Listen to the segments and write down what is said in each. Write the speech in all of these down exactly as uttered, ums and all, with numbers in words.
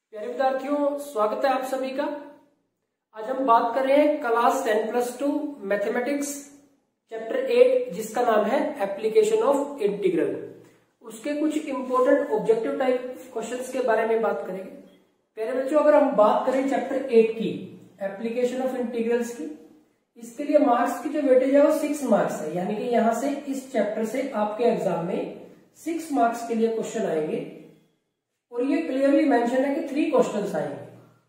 प्यारे विद्यार्थियों, स्वागत है आप सभी का। आज हम बात कर रहे हैं class ten plus two mathematics chapter eight, जिसका नाम है एप्लीकेशन ऑफ इंटीग्रल। उसके कुछ इंपॉर्टेंट ऑब्जेक्टिव टाइप क्वेश्चंस के बारे में बात करेंगे। प्यारे बच्चों, अगर हम बात करें चैप्टर एट की एप्लीकेशन ऑफ इंटीग्रल्स की, इसके लिए मार्क्स की जो वेटेज है वो सिक्स मार्क्स है। यानी कि यहां से इस चैप्टर से आपके एग्जाम में सिक्स मार्क्स के लिए क्वेश्चन आएंगे और ये क्लियरली मेंशन है कि थ्री क्वेश्चंस आएंगे।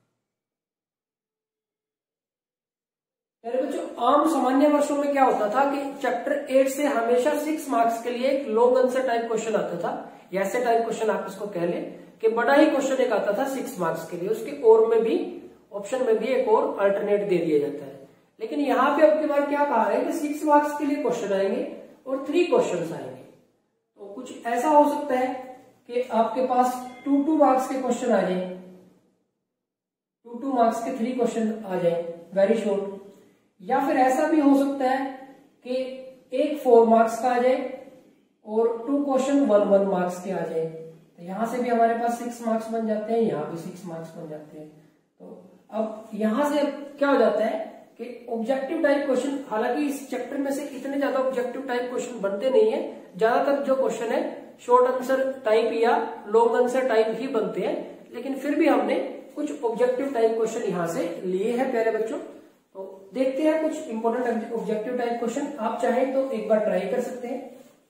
मेरे बच्चों, आम सामान्य वर्षों में क्या होता था कि चैप्टर एट से हमेशा सिक्स मार्क्स के लिए एक लॉन्ग आंसर टाइप क्वेश्चन आता था, या ऐसे टाइप क्वेश्चन आप इसको कह लें कि बड़ा ही क्वेश्चन एक आता था सिक्स मार्क्स के लिए। उसके और में भी ऑप्शन में भी एक और अल्टरनेट दे दिया जाता है। लेकिन यहाँ पे अब की बार क्या कहा है कि सिक्स मार्क्स के लिए क्वेश्चन आएंगे और थ्री क्वेश्चन आएंगे। तो कुछ ऐसा हो सकता है कि आपके पास टू टू मार्क्स के क्वेश्चन आ जाए, टू टू मार्क्स के थ्री क्वेश्चन आ जाए वेरी शॉर्ट, या फिर ऐसा भी हो सकता है कि एक फोर मार्क्स का आ जाए और two question one one marks के आ जाए। तो यहां से भी हमारे पास सिक्स मार्क्स बन जाते हैं, यहाँ भी सिक्स मार्क्स बन जाते हैं। तो अब यहां से क्या हो जाता है कि ऑब्जेक्टिव टाइप क्वेश्चन, हालांकि इस चैप्टर में से इतने ज्यादा ऑब्जेक्टिव टाइप क्वेश्चन बनते नहीं है, ज्यादातर जो क्वेश्चन है शॉर्ट आंसर टाइप या लॉन्ग आंसर टाइप ही बनते हैं। लेकिन फिर भी हमने कुछ ऑब्जेक्टिव टाइप क्वेश्चन यहां से लिए हैं प्यारे बच्चों। तो देखते हैं कुछ इंपॉर्टेंट ऑब्जेक्टिव टाइप क्वेश्चन। आप चाहें तो एक बार ट्राई कर सकते हैं।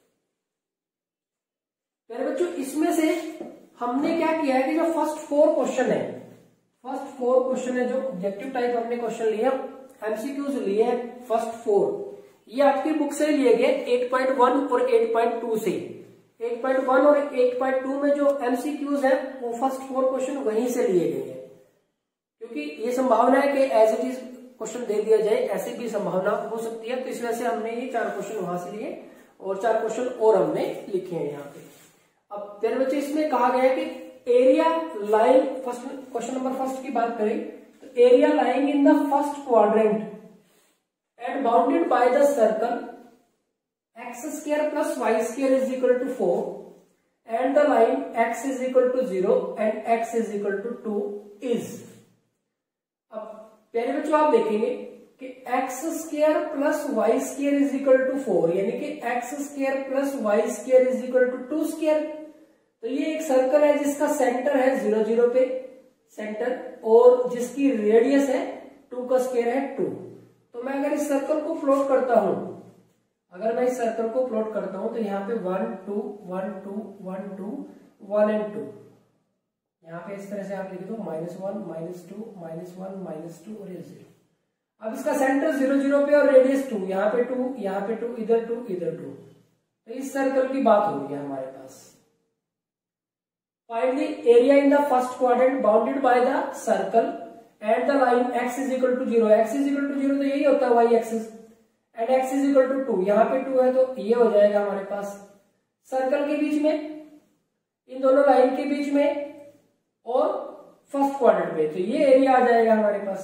प्यारे बच्चों, इसमें से हमने क्या किया है कि जो फर्स्ट फोर क्वेश्चन है, फर्स्ट फोर क्वेश्चन है जो ऑब्जेक्टिव टाइप हमने क्वेश्चन लिए, एमसीक्यूज लिए हैं फर्स्ट फोर, ये आपकी बुक से लिए गए एट पॉइंट वन और एट पॉइंट टू से। एट पॉइंट वन और एट पॉइंट टू में जो एमसीक्यूज है वो फर्स्ट फोर क्वेश्चन वहीं से लिए गए हैं, क्योंकि ये संभावना है कि एज इट इज क्वेश्चन दे दिया जाए, ऐसी भी संभावना हो सकती है। तो इस वजह से हमने ये चार क्वेश्चन वहां से लिए और चार क्वेश्चन और हमने लिखे हैं यहाँ पे। अब प्यारे बच्चे, इसमें कहा गया है कि area lying, first question number first की बात करें तो area lying in the first quadrant and bounded by the circle x square plus y square is equal to four and the line x is equal to zero and x is equal to two is। अब प्यारे बच्चों, आप देखेंगे कि x square plus y square is equal to four, यानी कि x square plus y square is equal to two square। तो ये एक सर्कल है जिसका सेंटर है जीरो जीरो पे सेंटर और जिसकी रेडियस है टू का स्क्वायर है टू। तो मैं अगर इस सर्कल को प्लॉट करता हूं, अगर मैं इस सर्कल को प्लॉट करता हूं तो यहाँ पे one two one two one two one and two, यहाँ पे इस तरह से आप लिख दो minus one minus two minus one minus two और ये जीरो। अब इसका सेंटर जीरो जीरो पे और रेडियस टू, यहाँ पे टू यहाँ पे टू इधर टू इधर टू। तो इस सर्कल की बात हो गई हमारे पास। Find the area in the first quadrant bounded by the circle and the line x is equal to zero. X is equal to zero तो यही होता है y axis, and x is equal to two, यहाँ पे to है तो ये हो जाएगा हमारे पास सर्कल के बीच में, इन दोनों लाइन के बीच में और फर्स्ट क्वाड्रेंट में। तो ये एरिया आ जाएगा हमारे पास।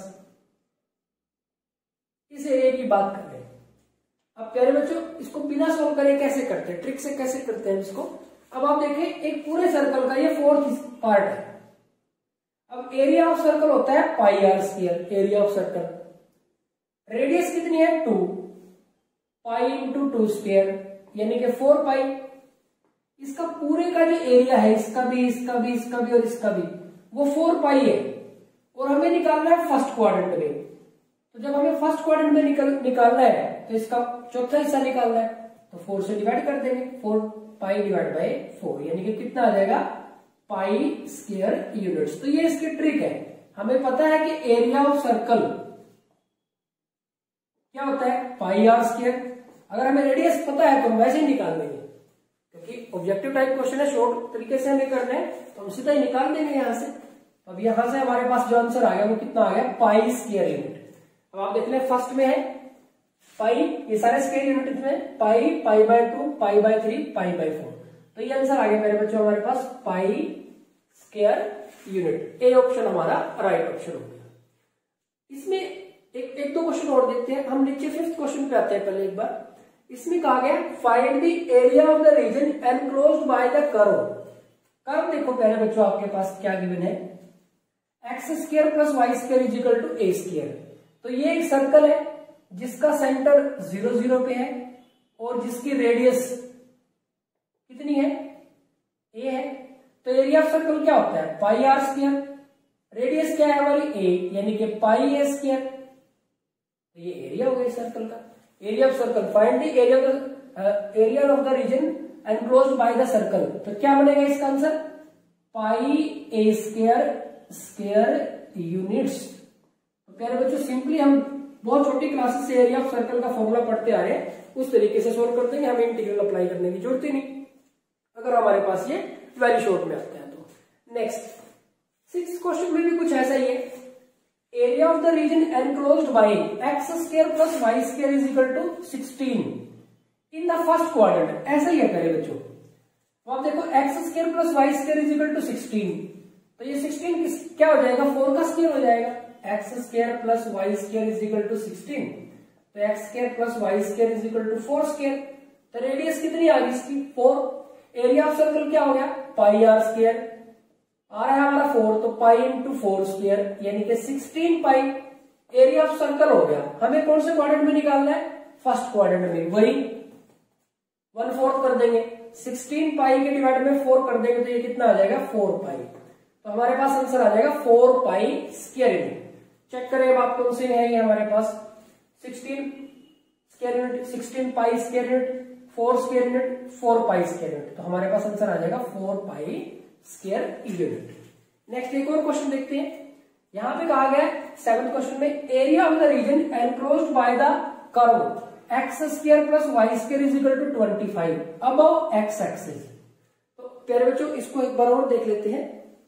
इस एरिया की बात कर रहे हैं। अब प्यारे बच्चों, इसको बिना सोल्व करे कैसे करते हैं, ट्रिक से कैसे करते हैं इसको। अब आप देखें, एक पूरे सर्कल का ये फोर्थ पार्ट है। अब एरिया ऑफ सर्कल होता है pi r square, area of circle. Radius कितनी है two, pi into two square यानी कि फोर पाई। इसका पूरे का जो एरिया है, इसका भी इसका भी इसका भी और इसका भी, वो फोर पाई है और हमें निकालना है फर्स्ट क्वाड्रेंट में। तो जब हमें फर्स्ट क्वाड्रेंट में निकल निकालना है तो इसका चौथा हिस्सा निकालना है, तो फोर से डिवाइड कर देंगे, four pi divide by four यानी कि कितना आ जाएगा पाई स्क्वायर यूनिट्स। तो ये इसकी ट्रिक है। हमें पता है कि एरिया ऑफ सर्कल क्या होता है पाई आर स्क्वायर। अगर हमें रेडियस पता है तो हम वैसे ही निकाल देंगे, क्योंकि ऑब्जेक्टिव टाइप क्वेश्चन है, शॉर्ट तरीके से हमें करना है तो हम सीधा ही निकाल देंगे यहां से। अब यहां से हमारे पास जो आंसर आ गया वो कितना आ गया पाई स्क्वायर यूनिट। अब आप देख लें, फर्स्ट में है पाई, ये सारे स्क्वायर यूनिट इसमें pi, pi by two, pi by three, pi by four. तो ये आंसर आ गया मेरे बच्चों हमारे पास pi square unit. A option हमारा राइट ऑप्शन हो गया। इसमें एक एक दो क्वेश्चन और देखते हैं। हम नीचे फिफ्थ क्वेश्चन पे आते हैं पहले एक बार। इसमें कहा गया find the area of the region enclosed by the curve. Curve देखो पहले बच्चों आपके पास क्या गिवन है, x square plus y square is equal to a square. तो ये एक सर्कल है जिसका सेंटर जीरो जीरो पे है और जिसकी रेडियस कितनी है, ए है। तो एरिया ऑफ सर्कल क्या होता है, पाई आर स्क्र। रेडियस क्या है हमारी, ए, यानी कि पाई ए स्क्र। तो ये एरिया हो गया सर्कल का। Area of circle, find the area of area of the region enclosed by the circle. तो क्या बनेगा इसका answer, pi a square square units. तो प्यारे बच्चों सिंपली हम बहुत छोटी क्लासेस से एरिया ऑफ सर्कल का फॉर्मूला पढ़ते आ रहे हैं, उस तरीके से सोल्व करते हैं, हमें इंटीग्रल अप्लाई करने की जरूरत ही नहीं अगर हमारे पास ये वेरी शॉर्ट में आते हैं। तो नेक्स्ट सिक्स क्वेश्चन में भी कुछ ऐसा ही है। Area of the region enclosed by x square plus y square is equal to sixteen in the first quadrant. ऐसा ही है प्यारे बच्चों। तो आप देखो x square plus y square is equal to sixteen. तो ये सिक्सटीन किस क्या हो जाएगा, फोर का स्क्वायर हो जाएगा। X square plus y square is equal to sixteen. तो x square plus y square is equal to four square. तो रेडियस कितनी आ गई इसकी, फोर। एरिया ऑफ सर्कल क्या हो गया, पाई आर स्क्वायर। आ रहा है हमारा फोर, तो पाई इंटू फोर स्क्वायर यानी कि sixteen pi. Area of circle हो गया। हमें कौन से क्वाड्रेंट में निकालना है, फर्स्ट क्वाड्रेंट में। वही वन फोर्थ कर देंगे, सिक्सटीन पाई के डिवाइड में फोर कर देंगे तो ये कितना आ जाएगा, फोर पाई। तो हमारे पास आंसर आ जाएगा four pi square unit. Check करें अब आप कौन से है ये हमारे पास, sixteen square unit, sixteen pi square unit, four square unit, four pi square unit. तो हमारे पास आंसर आ जाएगा four pi square unit. Next एक और क्वेश्चन देखते हैं। यहां पे कहा गया सेवंथ क्वेश्चन में, area of the region enclosed by the curve x square plus y square is equal to twenty five above x axis. तो प्यारे बच्चों इसको एक बार और देख लेते हैं।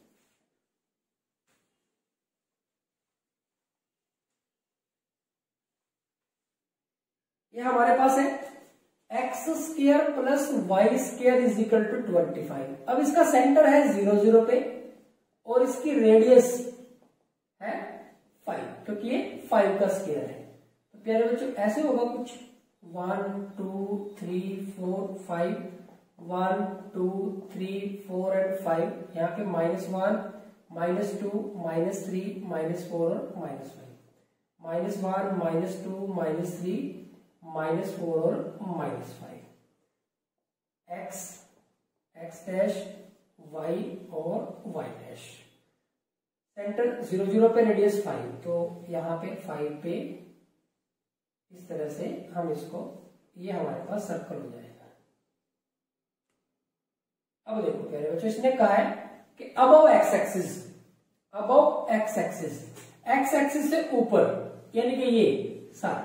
ये हमारे पास है x square plus y square is equal to twenty five. अब इसका सेंटर है जीरो जीरो पे और इसकी रेडियस है फाइव, क्योंकि ये फाइव का स्क्वायर है। तो प्यारे बच्चों ऐसे होगा कुछ, one two three four five, one two three four and five. यहाँ पे minus one, minus two, minus three, minus four और minus five, minus one, minus two, minus three, minus four और minus five. X x dash y और y dash. Centre zero zero पे, radius five. तो यहाँ पे five पे इस तरह से हम इसको, ये हमारे पास सर्कल हो जाएगा। अब देखो प्यारे बच्चों इसने कहा है कि above x axis, above x axis, x axis से ऊपर यानी कि ये सारा।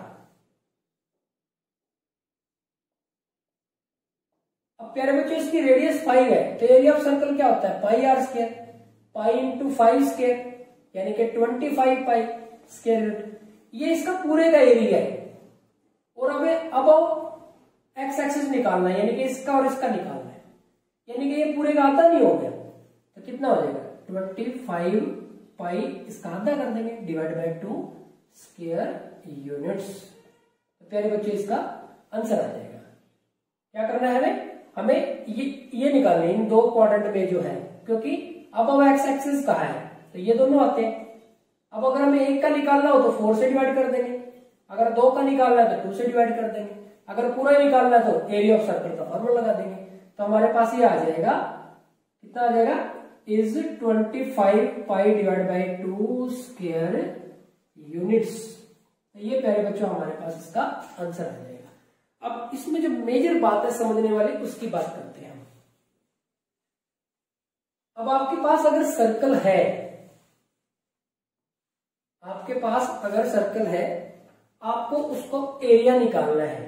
अब प्यारे बच्चों इसकी रेडियस फाइव है तो एरिया ऑफ सर्कल क्या होता है, pi r square. Pi into five square यानी कि twenty five pi square root. ये इसका पूरे का एरिया है और हमें अबव एक्स एक्सिस निकालना है, यानी कि इसका और इसका निकालना है। यानी कि ये पूरे का आधा नहीं हो गया तो कितना हो जाएगा, ट्वेंटी फाइव पाई, इसका आधा कर देंगे, divide by two square units. तो प्यारे बच्चों इसका आंसर आ जाएगा। क्या करना है हमें, हमें ये ये निकालना है इन दो क्वाड्रेंट में जो है, क्योंकि अबव एक्स एक्सिस कहा है तो ये दोनों आते हैं। अब अगर हमें एक का निकालना हो तो फोर से डिवाइड कर देंगे, अगर दो का निकालना है तो टू से डिवाइड कर देंगे, अगर पूरा निकालना है तो एरिया ऑफ सर्कल का फॉर्मूला लगा देंगे। तो हमारे पास ये आ जाएगा, कितना आ जाएगा, is twenty five pi divide by two square units. ये प्यारे बच्चों हमारे पास इसका आंसर आ जाएगा। अब इसमें जो मेजर बात है समझने वाली उसकी बात करते हैं हम। अब आपके पास अगर सर्कल है, आपके पास अगर सर्कल है, आपको उसको एरिया निकालना है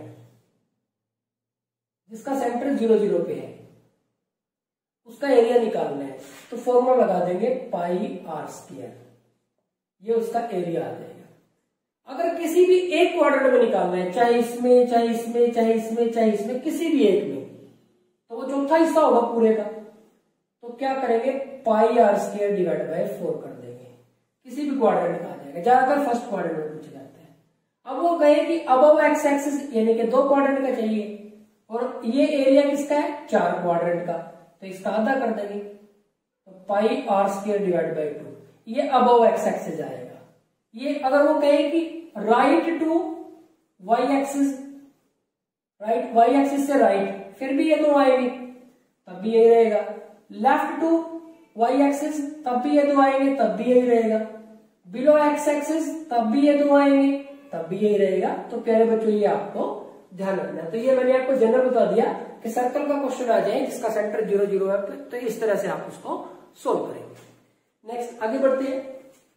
जिसका सेंटर जीरो जीरो पे है, उसका एरिया निकालना है। तो फॉर्मूला लगा देंगे पाई आर स्क्वायर, ये उसका एरिया आ जाएगा। अगर किसी भी एक क्वाड्रेंट में निकालना है, चाहे इसमें चाहे इसमें चाहे इसमें चाहे इसमें किसी भी एक में, तो वो चौथा हिस्सा होगा पूरे का। तो क्या करेंगे, pi r square divide by four कर देंगे, किसी भी क्वाड्रेंट का आ जाएगा। ज्यादातर फर्स्ट क्वाड्रेंट में पूछा जाता है। अब वो कहे कि अबव एक्स एक्सिस यानी कि दो क्वाड्रेंट का चाहिए और ये एरिया किसका है, चार क्वाड्रेंट का, तो इसका आधा कर देंगे। तो pi r square divide by two, ये अबव एक्स एक्सिस आएगा। ये अगर वो कहे कि right to y axis, right y axis से राइट, फिर भी ये दो आएंगे, तब भी यही रहेगा। लेफ्ट टू वाई एक्सिस, तब भी ये दो आएंगे, तब भी यही रहेगा। बिलो एक्स एक्सिस, तब भी ये दो आएंगे, तब भी यही रहेगा। तो प्यारे बच्चों ये आपको ध्यान रखना है। तो ये मैंने आपको जनरल बता दिया कि सर्कल का क्वेश्चन आ जाए जिसका सेंटर जीरो जीरो है, तो इस तरह से आप उसको सोल्व करेंगे। नेक्स्ट आगे बढ़ते हैं।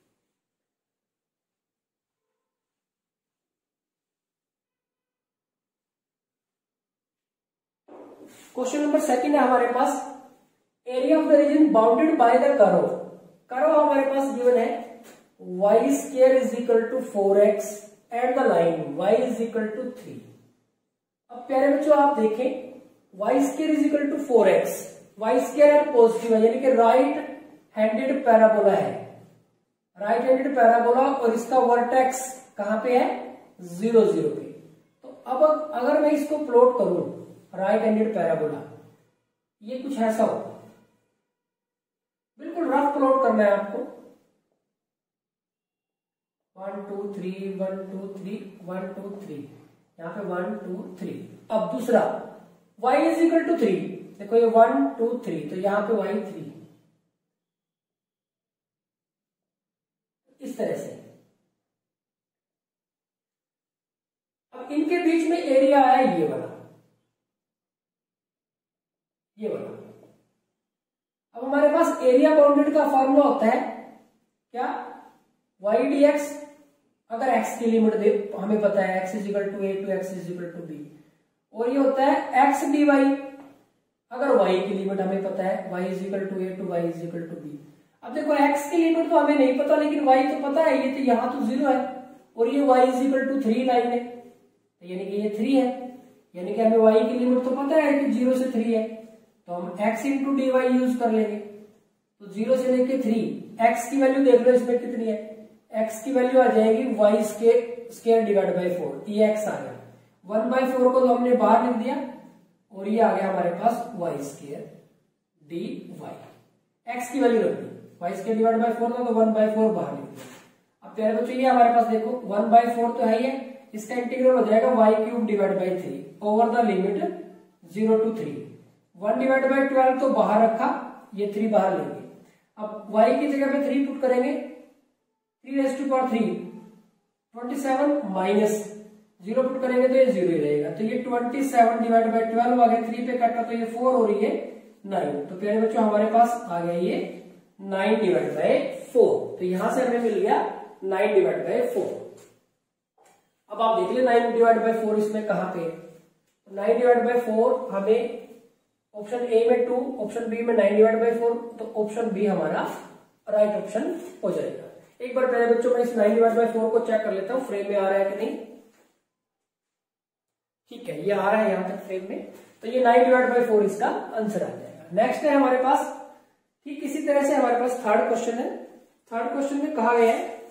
क्वेश्चन नंबर सेकंड है हमारे पास, area of the region bounded by the curve. Curve हमारे पास गिवन है y square is equal to four x at the line y is equal to three. अब प्यारे बच्चों आप देखें, y square is equal to four x, y square positive है यानी कि राइट हैंडेड पैराबोला है, राइट हैंडेड पैराबोला, और इसका वर्टेक्स कहां पे है, जीरो जीरो पे। तो अब अगर मैं इसको प्लॉट करूं राइट हैंडेड पैराबोला, ये कुछ ऐसा होगा, बिल्कुल रफ प्लॉट करना है आपको। One two three one two three one two three, यहां पे वन टू थ्री। अब दूसरा y is equal to three, देखो ये वन टू थ्री, तो यहां पे y थ्री, इस तरह से। अब इनके बीच में एरिया है ये वाला, ये वाला। अब हमारे पास एरिया बाउंडेड का फॉर्मूला होता है क्या, वाई डी एक्स, अगर एक्स की लिमिट दे, हमें पता है x is equal to a to x is equal to b, और ये होता है एक्स डी वाई, अगर वाई की लिमिट हमें पता है y is equal to a to y is equal to b. अब देखो एक्स की लिमिट तो हमें नहीं पता, लेकिन वाई तो पता है, ये तो यहाँ तो जीरो है, और ये y is equal to three line है, तो यानी कि ये थ्री है, यानी कि हमें वाई की लिमिट तो पता है कि जीरो से थ्री है, तो हम x into d y use कर लेंगे। तो जीरो से लेके थ्री, x की वैल्यू देख लो इसमें कितनी है, x की वैल्यू आ जाएगी y square divide by four, ये x आ गया। वन बाई फोर को तो हमने बाहर लिख दिया, और ये आ गया हमारे पास y square d y, x की वैल्यू रख दी, y square divide by four था तो वन बाई फोर बाहर लिख दिया। अब प्यारे बच्चों ये हमारे पास देखो वन बाई फोर तो है ही है, इसका इंटीग्रल हो जाएगा y cube divide by three over the limit zero to three. One divide by twelve तो बाहर रखा, ये थ्री बाहर लेंगे। अब y की जगह पे थ्री पुट करेंगे, three raise to power three, twenty seven minus zero put करेंगे तो ये जीरो ही रहेगा, तो ये twenty seven divide by twelve आ गया, थ्री पे कटा तो ये फोर और ये नाइन। तो प्यारे बच्चों हमारे पास आ गया ये नाइन डिवाइड बाई फोर, तो यहां से हमें मिल गया नाइन डिवाइड बाई फोर। अब आप देख ले नाइन डिवाइड बाई फोर इसमें कहां पे, नाइन डिवाइड बाई फोर हमें ऑप्शन ए में टू, ऑप्शन बी में नाइन डिवाइड बाई फोर, तो ऑप्शन बी हमारा राइट ऑप्शन हो जाएगा। एक बार पहले बच्चों मैं इस नाइन डिवाइड बाई फोर को चेक कर लेता हूं फ्रेम में आ रहा है कि नहीं। ठीक है, ये आ रहा है यहां तक फ्रेम में, तो ये नाइन डिवाइड बाई फोर इसका आंसर आ जाएगा। नेक्स्ट है हमारे पास, ठीक इसी तरह से हमारे पास थर्ड क्वेश्चन है। थर्ड क्वेश्चन में कहा गया है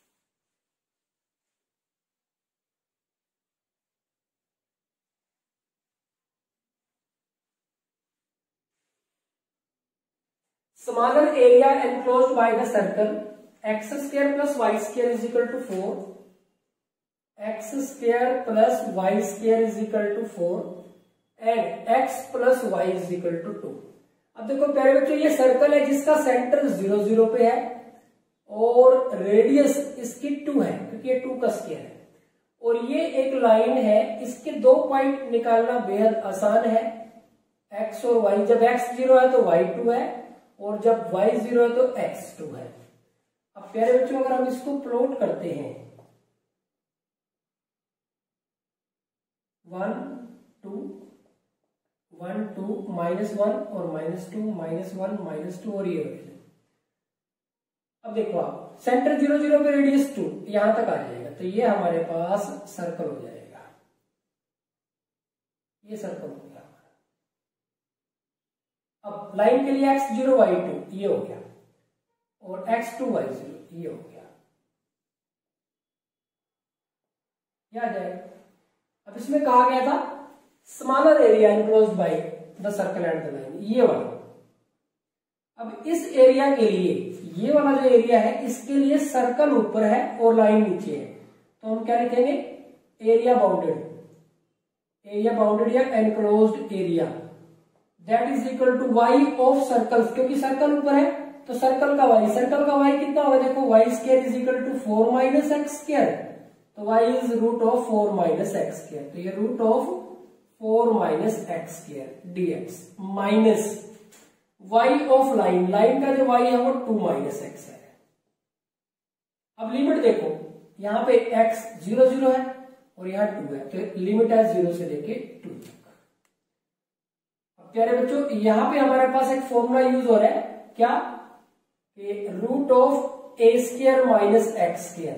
smaller area enclosed by the circle x square plus y square is equal to four, x square plus y square is equal to four and x plus y is equal to two। अब देखो प्यारे बच्चों ये circle है जिसका centre zero zero पे है और रेडियस इसकी टू है क्योंकि ये टू का स्क्वायर है, और ये एक लाइन है, इसके दो पॉइंट निकालना बेहद आसान है, x और y। जब x जीरो है तो y टू है, और जब y जीरो है तो x टू है। अब प्यारे बच्चों अगर हम इसको प्लॉट करते हैं, one two one two minus one और minus two minus one minus two और ये, अब देखो आप सेंटर जीरो जीरो पे रेडियस टू यहां तक आ जाएगा, तो ये हमारे पास सर्कल हो जाएगा, ये सर्कल हो गया। अब लाइन के लिए x जीरो वाई टू ये हो गया, और x टू वाई जीरो ये हो गया, ये आ जाएगा। अब इसमें कहा गया था smaller area enclosed by the circle and the line, ये वाला। अब इस एरिया के लिए ये वाला जो एरिया है इसके लिए सर्कल ऊपर है और लाइन नीचे है, तो हम क्या लिखेंगे, एरिया बाउंडेड, एरिया बाउंडेड या enclosed area that is equal to y of circle, क्योंकि सर्कल ऊपर है तो सर्कल का वाई, सर्कल का वाई कितना होगा, देखो y square is equal to four minus x square, तो y is root of four minus x square, तो ये root of four minus x square dx minus y of line, line का जो Y है वो टू माइनस एक्स है। अब limit देखो, यहां पे x जीरो जीरो है और यहाँ टू है, तो लिमिट है जीरो से लेके टू तक। अब प्यारे बच्चों यहाँ पे हमारे पास एक फॉर्मूला यूज हो रहा है, क्या, root of a square minus x square,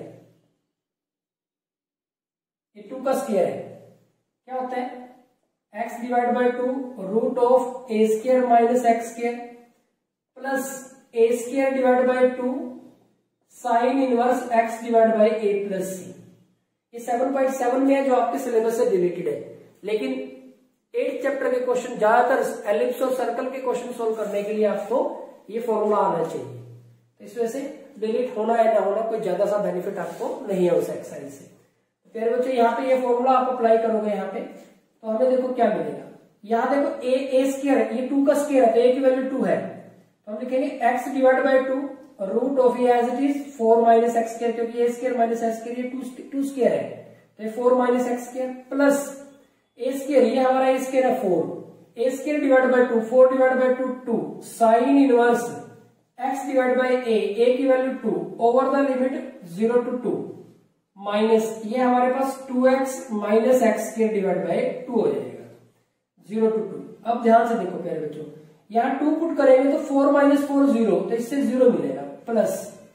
ये टू का स्क्वायर है, क्या होता है x divide by two root of a square minus x square plus a square divide by two sine inverse x divide by a plus c. ये seven point seven में है जो आपके सिलेबस से रिलेटेड है, लेकिन एट चैप्टर के question, ज्यादातर एलिप्स और सर्कल के क्वेश्चन सोल्व करने के लिए आपको ये फॉर्मूला आना चाहिए, तो इस वजह से डिलीट होना है ना होना कोई ज्यादा सा बेनिफिट आपको नहीं है उस एक्सरसाइज से। तो फिर बच्चों यहाँ पे ये फॉर्मूला आप अप्लाई करोगे यहाँ पे, तो हमें देखो क्या मिलेगा, यहाँ देखो ए ए स्क्वायर है, ये टू का स्क्वायर है तो ए की वैल्यू टू है, तो हम लिखेंगे x divide by two root of a as it is four minus x square, क्योंकि a square minus x square ये टू टू स्क्वायर है, तो ये four minus x square plus a square, ये हमारा ए स्क्वायर है four, a square divide by two, four divide by two two sine inverse x divide by a, a की value two over the limit zero two to minus ये हमारे पास two x minus x square divide by two हो जाएगा zero two to. अब ध्यान से देखो प्यारे बच्चों, यहाँ टू पुट करेंगे तो फोर माइनस फोर जीरो, तो इससे जीरो मिलेगा, प्लस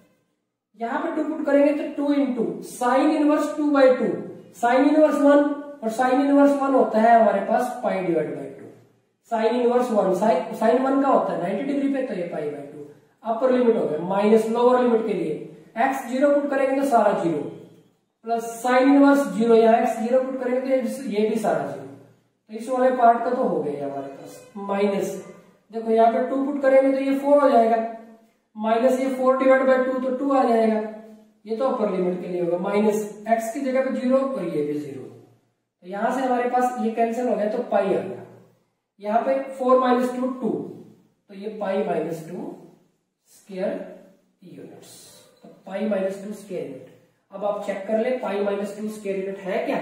यहाँ पे टू पुट करेंगे तो two into sine inverse two by two, sine inverse one और साइन इनवर्स वन होता है हमारे पास pi divide by two, sine inverse one sine sine one का होता है नाइन्टी डिग्री पे, तो ये pi by two. Upper limit हो गया माइनस लोअर लिमिट के लिए एक्स जीरो पुट करेंगे तो सारा zero plus sine inverse zero, यहाँ एक्स जीरो पुट करेंगे तो ये भी सारा जीरो, तो इस वाले पार्ट का तो हो गया हमारे पास माइनस, देखो यहाँ पे टू पुट करेंगे तो ये फोर हो जाएगा, माइनस ये फोर डिवाइड बाई टू तो टू आ जाएगा, ये तो अपर लिमिट के लिए होगा, माइनस एक्स की जगह पे जीरो और ये भी जीरो, तो यहां से हमारे पास ये कैंसिल हो गया तो पाई आ गया, यहाँ पे फोर माइनस टू टू, तो ये pi minus two square units, तो pi minus two square unit. अब आप चेक कर ले pi minus two square unit है क्या,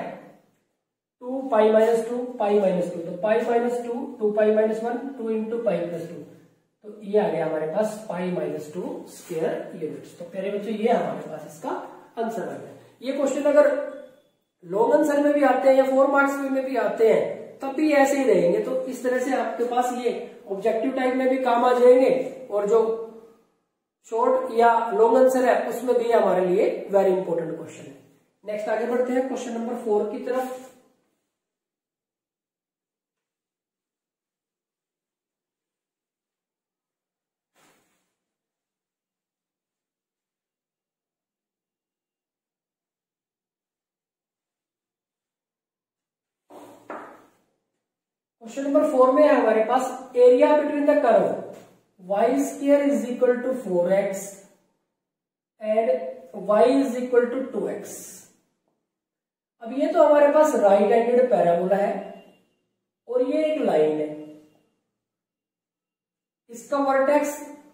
two pi minus two pi minus two, तो pi minus two two pi minus one two into pi plus two, तो ये आ गया हमारे पास pi minus two square units. तो प्यारे बच्चों ये हमारे पास इसका आंसर आ गया। ये क्वेश्चन अगर लॉन्ग आंसर में भी आते हैं या फोर मार्क्स में भी आते हैं तब भी ऐसे ही रहेंगे, तो इस तरह से आपके पास ये ऑब्जेक्टिव टाइप में भी काम आ जाएंगे और जो शॉर्ट या लॉन्ग आंसर है उसमें भी हमारे लिए वेरी इंपॉर्टेंट क्वेश्चन है। नेक्स्ट आगे बढ़ते हैं क्वेश्चन नंबर फोर की तरफ। क्वेश्चन नंबर फोर में है हमारे पास area between the curve y square is equal to four x and y is equal to two x. अब ये तो हमारे पास राइट हैंडेड पैराबोला है और ये एक लाइन है, इसका वर्टेक्स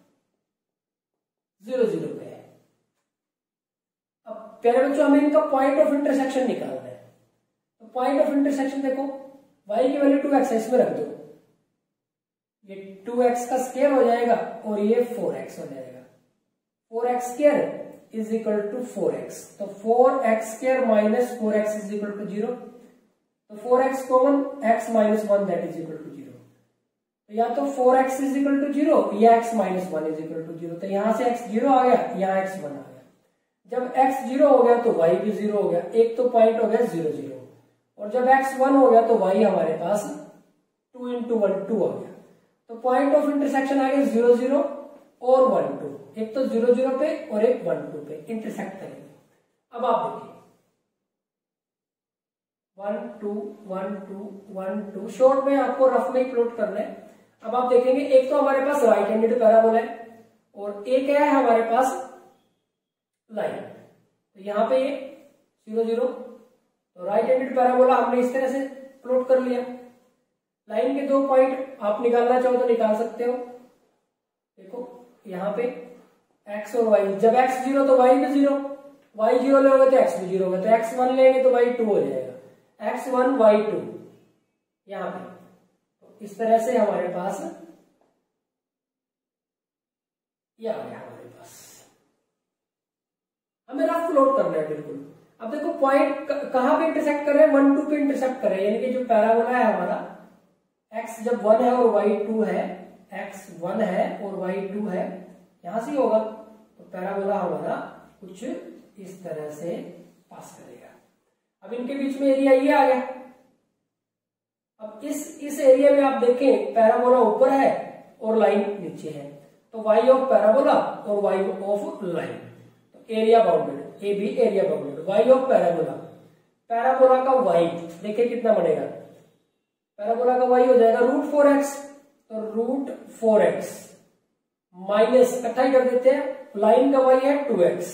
जीरो जीरो पे है। अब प्यारे बच्चों हमें इनका पॉइंट ऑफ इंटरसेक्शन निकालना है, तो पॉइंट ऑफ इंटरसेक्शन देखो y की वैल्यू टू एक्स है, इसमें रख दो, ये टू एक्स का स्क्वायर हो जाएगा और ये फोर एक्स हो जाएगा, four x square is equal to four x, तो four x square minus four x is equal to zero, तो four x common x minus one that is equal to zero, तो या तो four x is equal to zero या x minus one is equal to zero, तो यहां से x zero आ गया, यहाँ x वन आ गया। जब x जीरो हो गया तो y भी जीरो हो गया, एक तो पॉइंट हो गया जीरो जीरो, और जब x वन हो गया तो y हमारे पास टू इंटू वन टू आ गया, तो पॉइंट ऑफ इंटरसेक्शन आ गया जीरो जीरो और वन टू, एक तो जीरो जीरो पे और एक वन टू पे इंटरसेक्ट करेंगे। अब आप देखिए one two one two one two, short में आपको रफ में प्लॉट करना है। अब आप देखेंगे एक तो हमारे पास राइट हैंडेड पैराबोला है और ए क्या है हमारे पास लाइन, तो यहाँ पे ये जीरो जीरो, तो राइट हैंडेड पैराबोला हमने इस तरह से प्लॉट कर लिया। लाइन के दो पॉइंट आप निकालना चाहो तो निकाल सकते हो। देखो यहाँ पे x और y, जब x जीरो तो y भी जीरो, y जीरो लोगे तो x भी जीरो होगा, तो x वन लेंगे तो y टू हो जाएगा, x वन y टू यहाँ पे। तो इस तरह से हमारे पास ये आ गया हमारे पास, हमें रफ प्लॉट करना है बिल्कुल। अब देखो पॉइंट कहां पे इंटरसेक्ट कर रहे हैं, वन टू पे इंटरसेक्ट कर रहे हैं, यानी कि जो पैराबोला है हमारा x जब वन है और y टू है, x वन है और y टू है, यहां से होगा, तो पैराबोला हमारा कुछ इस तरह से पास करेगा। अब इनके बीच में एरिया ये आ गया। अब इस इस एरिया में आप देखें पैराबोला ऊपर है और लाइन नीचे है, तो y ऑफ पैराबोला और y ऑफ लाइन, तो area bounded, a b area bounded, y of parabola, parabola का y देखिए कितना बनेगा, पैराबोला का y हो जाएगा रूट फोर एक्स, तो रूट फोर एक्स माइनस इकट्ठा ही कर देते हैं, लाइन का y है टू एक्स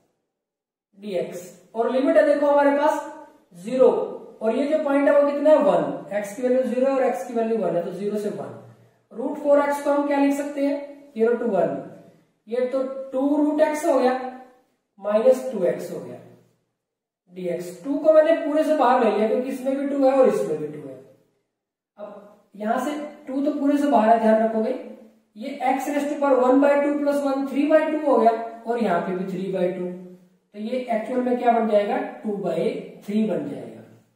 dx, और लिमिट है देखो हमारे पास जीरो, और ये जो पॉइंट है वो कितना है वन, x की वैल्यू जीरो और x की वैल्यू वन है, तो जीरो से वन, रूट फोर एक्स को हम क्या लिख सकते हैं, जीरो टू वन, ये तो टू रूट एक्स हो गया माइनस टू एक्स हो गया dx, टू को मैंने पूरे से बाहर ले लिया क्योंकि इसमें भी टू है और इसमें भी टू है। अब यहां से टू तो पूरे से बाहर है, ध्यान रखोगे, ये x रेस्ट पर one by two plus one three by two हो गया, और यहाँ पे भी थ्री बाई टू, तो ये एक्चुअल में क्या बन जाएगा, टू बाई थ्री बन जाएगा,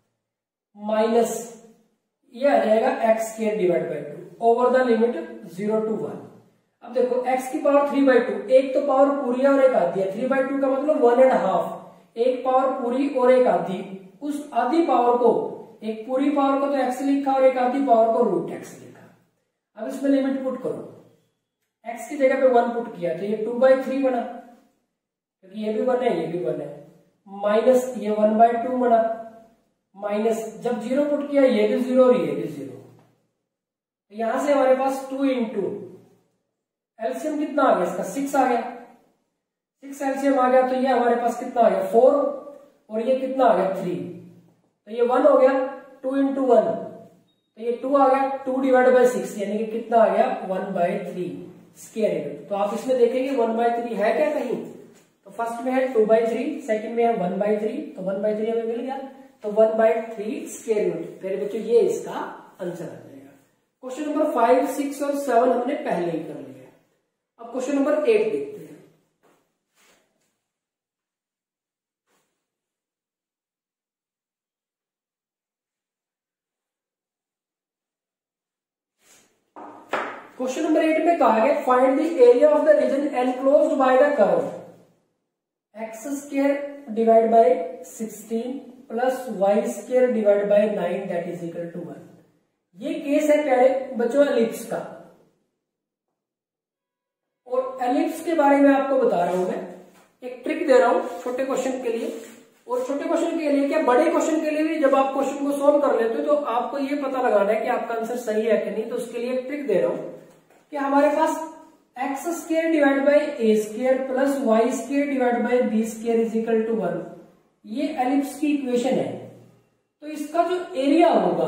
माइनस ये आ जाएगा x square divide by two over the limit zero two one. अब देखो x की पावर थ्री बाई टू, एक तो पावर पूरी है और एक आधी है, थ्री बाई टू का मतलब वन एंड हाफ, एक पावर पूरी और एक आधी, उस आधी पावर को, एक पूरी पावर को तो x लिखा और एक आधी पावर को रूट एक्स लिखा। अब इसमें लिमिट पुट करो, x की जगह पे वन पुट किया तो ये टू बाई थ्री बना, क्योंकि ये भी वन है ये भी वन है, माइनस ये वन बाई टू बना, माइनस जब जीरो पुट किया ये भी जीरो और ये भी जीरो, तो यहां से हमारे पास टू इंटू एलसीएम कितना आ गया इसका, सिक्स आ गया, सिक्स एलसीएम आ गया, तो ये हमारे पास कितना आ गया फोर, और ये कितना आ गया थ्री, तो ये वन हो गया, टू इंटू वन, तो ये टू आ गया, टू डिवाइड बाई सिक्स यानी कि कितना आ गया one by three square root. तो आप इसमें देखेंगे वन बाई थ्री है क्या कहीं, तो फर्स्ट में है टू बाई थ्री, सेकेंड में है वन बाई थ्री, तो वन बाई थ्री हमें मिल गया, तो one by three square root. फिर बच्चों ये इसका आंसर आ जाएगा। क्वेश्चन नंबर फाइव सिक्स और सेवन हमने पहले ही कर लिया। अब क्वेश्चन नंबर एट देखते हैं। क्वेश्चन नंबर एट में कहा गया find the area of the region enclosed by the curve x square divide by sixteen plus y square divide by nine that is equal to one. ये case है प्यारे बच्चों ellipse का, और ellipse के बारे में आपको बता रहा हूं मैं, एक ट्रिक दे रहा हूं छोटे क्वेश्चन के लिए, और छोटे क्वेश्चन के लिए क्या बड़े क्वेश्चन के लिए भी जब आप क्वेश्चन को सॉल्व कर लेते हो तो आपको ये पता लगाना है कि आपका आंसर सही है कि नहीं। तो उसके लिए एक ट्रिक दे रहा हूं कि हमारे पास x square divide by a square plus y square divide by b square is equal to one, ये एलिप्स की इक्वेशन है। तो इसका जो एरिया होगा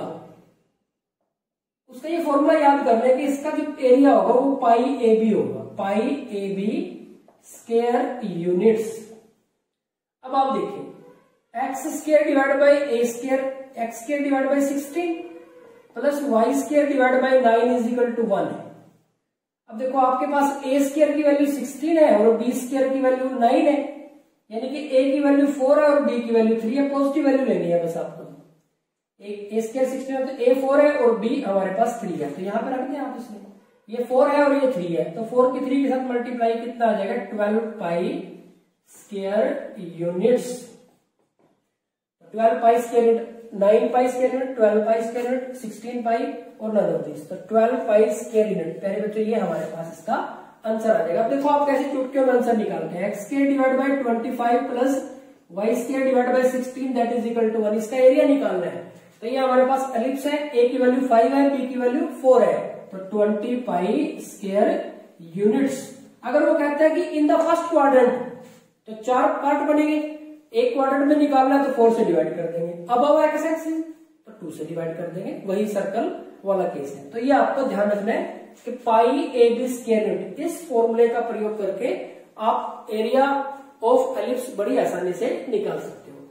उसका ये फॉर्मूला याद कर ले कि इसका जो एरिया होगा वो पाई ए बी होगा, pi a b square units. अब आप देखिए x square divide by a square, x square divide by sixteen plus y square divide by nine is equal to one है। अब देखो आपके पास ए स्क्वायर की वैल्यू सिक्सटीन है और बी स्क्वायर की वैल्यू नाइन है, यानी कि ए की वैल्यू फोर है और बी की वैल्यू थ्री है, पॉजिटिव वैल्यू लेनी है बस आपको। ए स्क्वायर सिक्सटीन है तो ए फोर है और बी हमारे पास थ्री है, तो यहां पर रख दें आप इसमें, ये फोर है और ये थ्री है, तो फोर की थ्री के साथ मल्टीप्लाई कितना आ जाएगा twelve pi square units, twelve pi square unit, nine pi square unit, twelve pi square unit, sixteen pi और नन ऑफ दिस, तो ट्वेल्व पाई स्क्वायर यूनिट। पहले बच्चों ये हमारे पास इसका आंसर आ जाएगा। अब देखो आप कैसे चुटकियों में आंसर निकालते हैं, x square divide by twenty five plus y square divide by sixteen that is equal to one, इसका एरिया निकालना है। तो ये हमारे पास एलिप्स है, ए की वैल्यू फाइव है, बी की वैल्यू फोर है, तो ट्वेंटी पाई स्क्वायर यूनिट्स। अगर वो कहता है कि इन द फर्स्ट क्वाड्रेंट, तो चार पार्ट बनेंगे, एक क्वाड्रेंट में निकालना है तो फोर से डिवाइड कर देंगे, अबव एक्स एक्सिस तो टू से डिवाइड कर देंगे, वही सर्कल वाला केस है। तो ये आपको ध्यान रखना है कि pi a b square unit, इस फॉर्मूले का प्रयोग करके आप एरिया ऑफ एलिप्स बड़ी आसानी से निकाल सकते हो।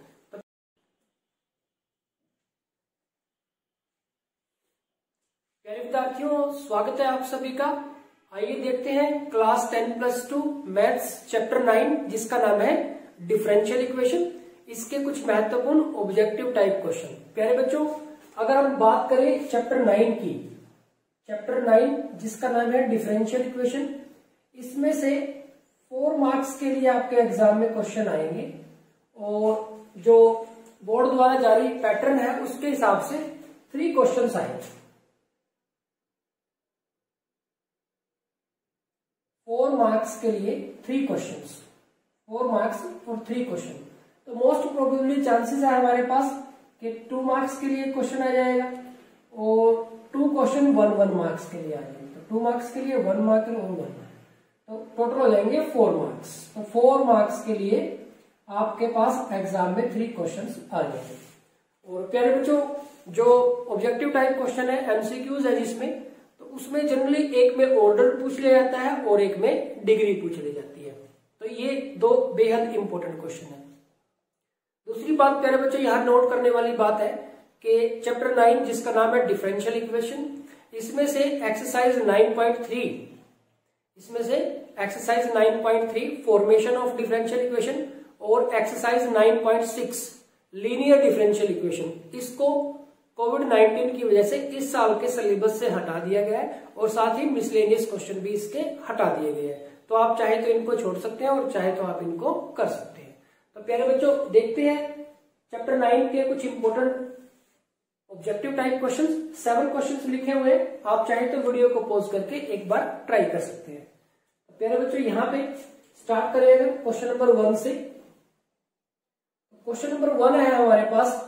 प्यारे विद्यार्थियों, स्वागत है आप सभी का। आइए देखते हैं class ten plus two maths chapter nine, जिसका नाम है डिफरेंशियल इक्वेशन। इसके कुछ महत्वपूर्ण ऑब्जेक्टिव टाइप क्वेश्चन। प्यारे बच्चों, अगर हम बात करें चैप्टर नाइन की, चैप्टर नाइन जिसका नाम है डिफरेंशियल इक्वेशन, इसमें से फोर मार्क्स के लिए आपके एग्जाम में क्वेश्चन आएंगे और जो बोर्ड द्वारा जारी पैटर्न है उसके हिसाब से थ्री क्वेश्चन आएंगे। फोर मार्क्स के लिए three questions, four marks for three question. तो मोस्ट प्रोबेबली चांसेस है हमारे पास कि टू मार्क्स के लिए क्वेश्चन आ जाएगा और two question one one marks के लिए आ जाएंगे। तो टू मार्क्स के लिए वन मार्क और वन मार्क, तो टोटल हो जाएंगे फोर मार्क्स। तो फोर मार्क्स के लिए आपके पास एग्जाम में थ्री क्वेश्चंस आ जाएंगे। और प्यारे बच्चों, जो ऑब्जेक्टिव टाइप क्वेश्चन है, एमसीक्यूज है जिसमें, तो उसमें जनरली एक में ऑर्डर पूछ लिया जाता है और एक में डिग्री पूछ ली जाती है। तो ये दो बेहद इंपॉर्टेंट क्वेश्चन है। दूसरी बात प्यारे बच्चों यहां नोट करने वाली बात है कि चैप्टर नाइन जिसका नाम है डिफरेंशियल इक्वेशन, इसमें से एक्सरसाइज नाइन पॉइंट थ्री, इसमें से exercise nine point three formation of differential equation और exercise nine point six linear differential equation, इसको कोविड नाइनटीन की वजह से इस साल के सिलेबस से हटा दिया गया है और साथ ही मिसलेनियस क्वेश्चन भी इसके हटा दिए गए हैं। तो आप चाहे तो इनको छोड़ सकते हैं और चाहे तो आप इनको कर सकते हैं। तो प्यारे बच्चों, देखते हैं चैप्टर नाइन के कुछ important objective type questions. Seven questions लिखे हुए हैं, आप चाहे तो वीडियो को पॉज करके एक बार ट्राई कर सकते हैं। तो प्यारे बच्चों, यहाँ पे स्टार्ट करेंगे क्वेश्चन नंबर वन से। क्वेश्चन नंबर वन है हमारे पास,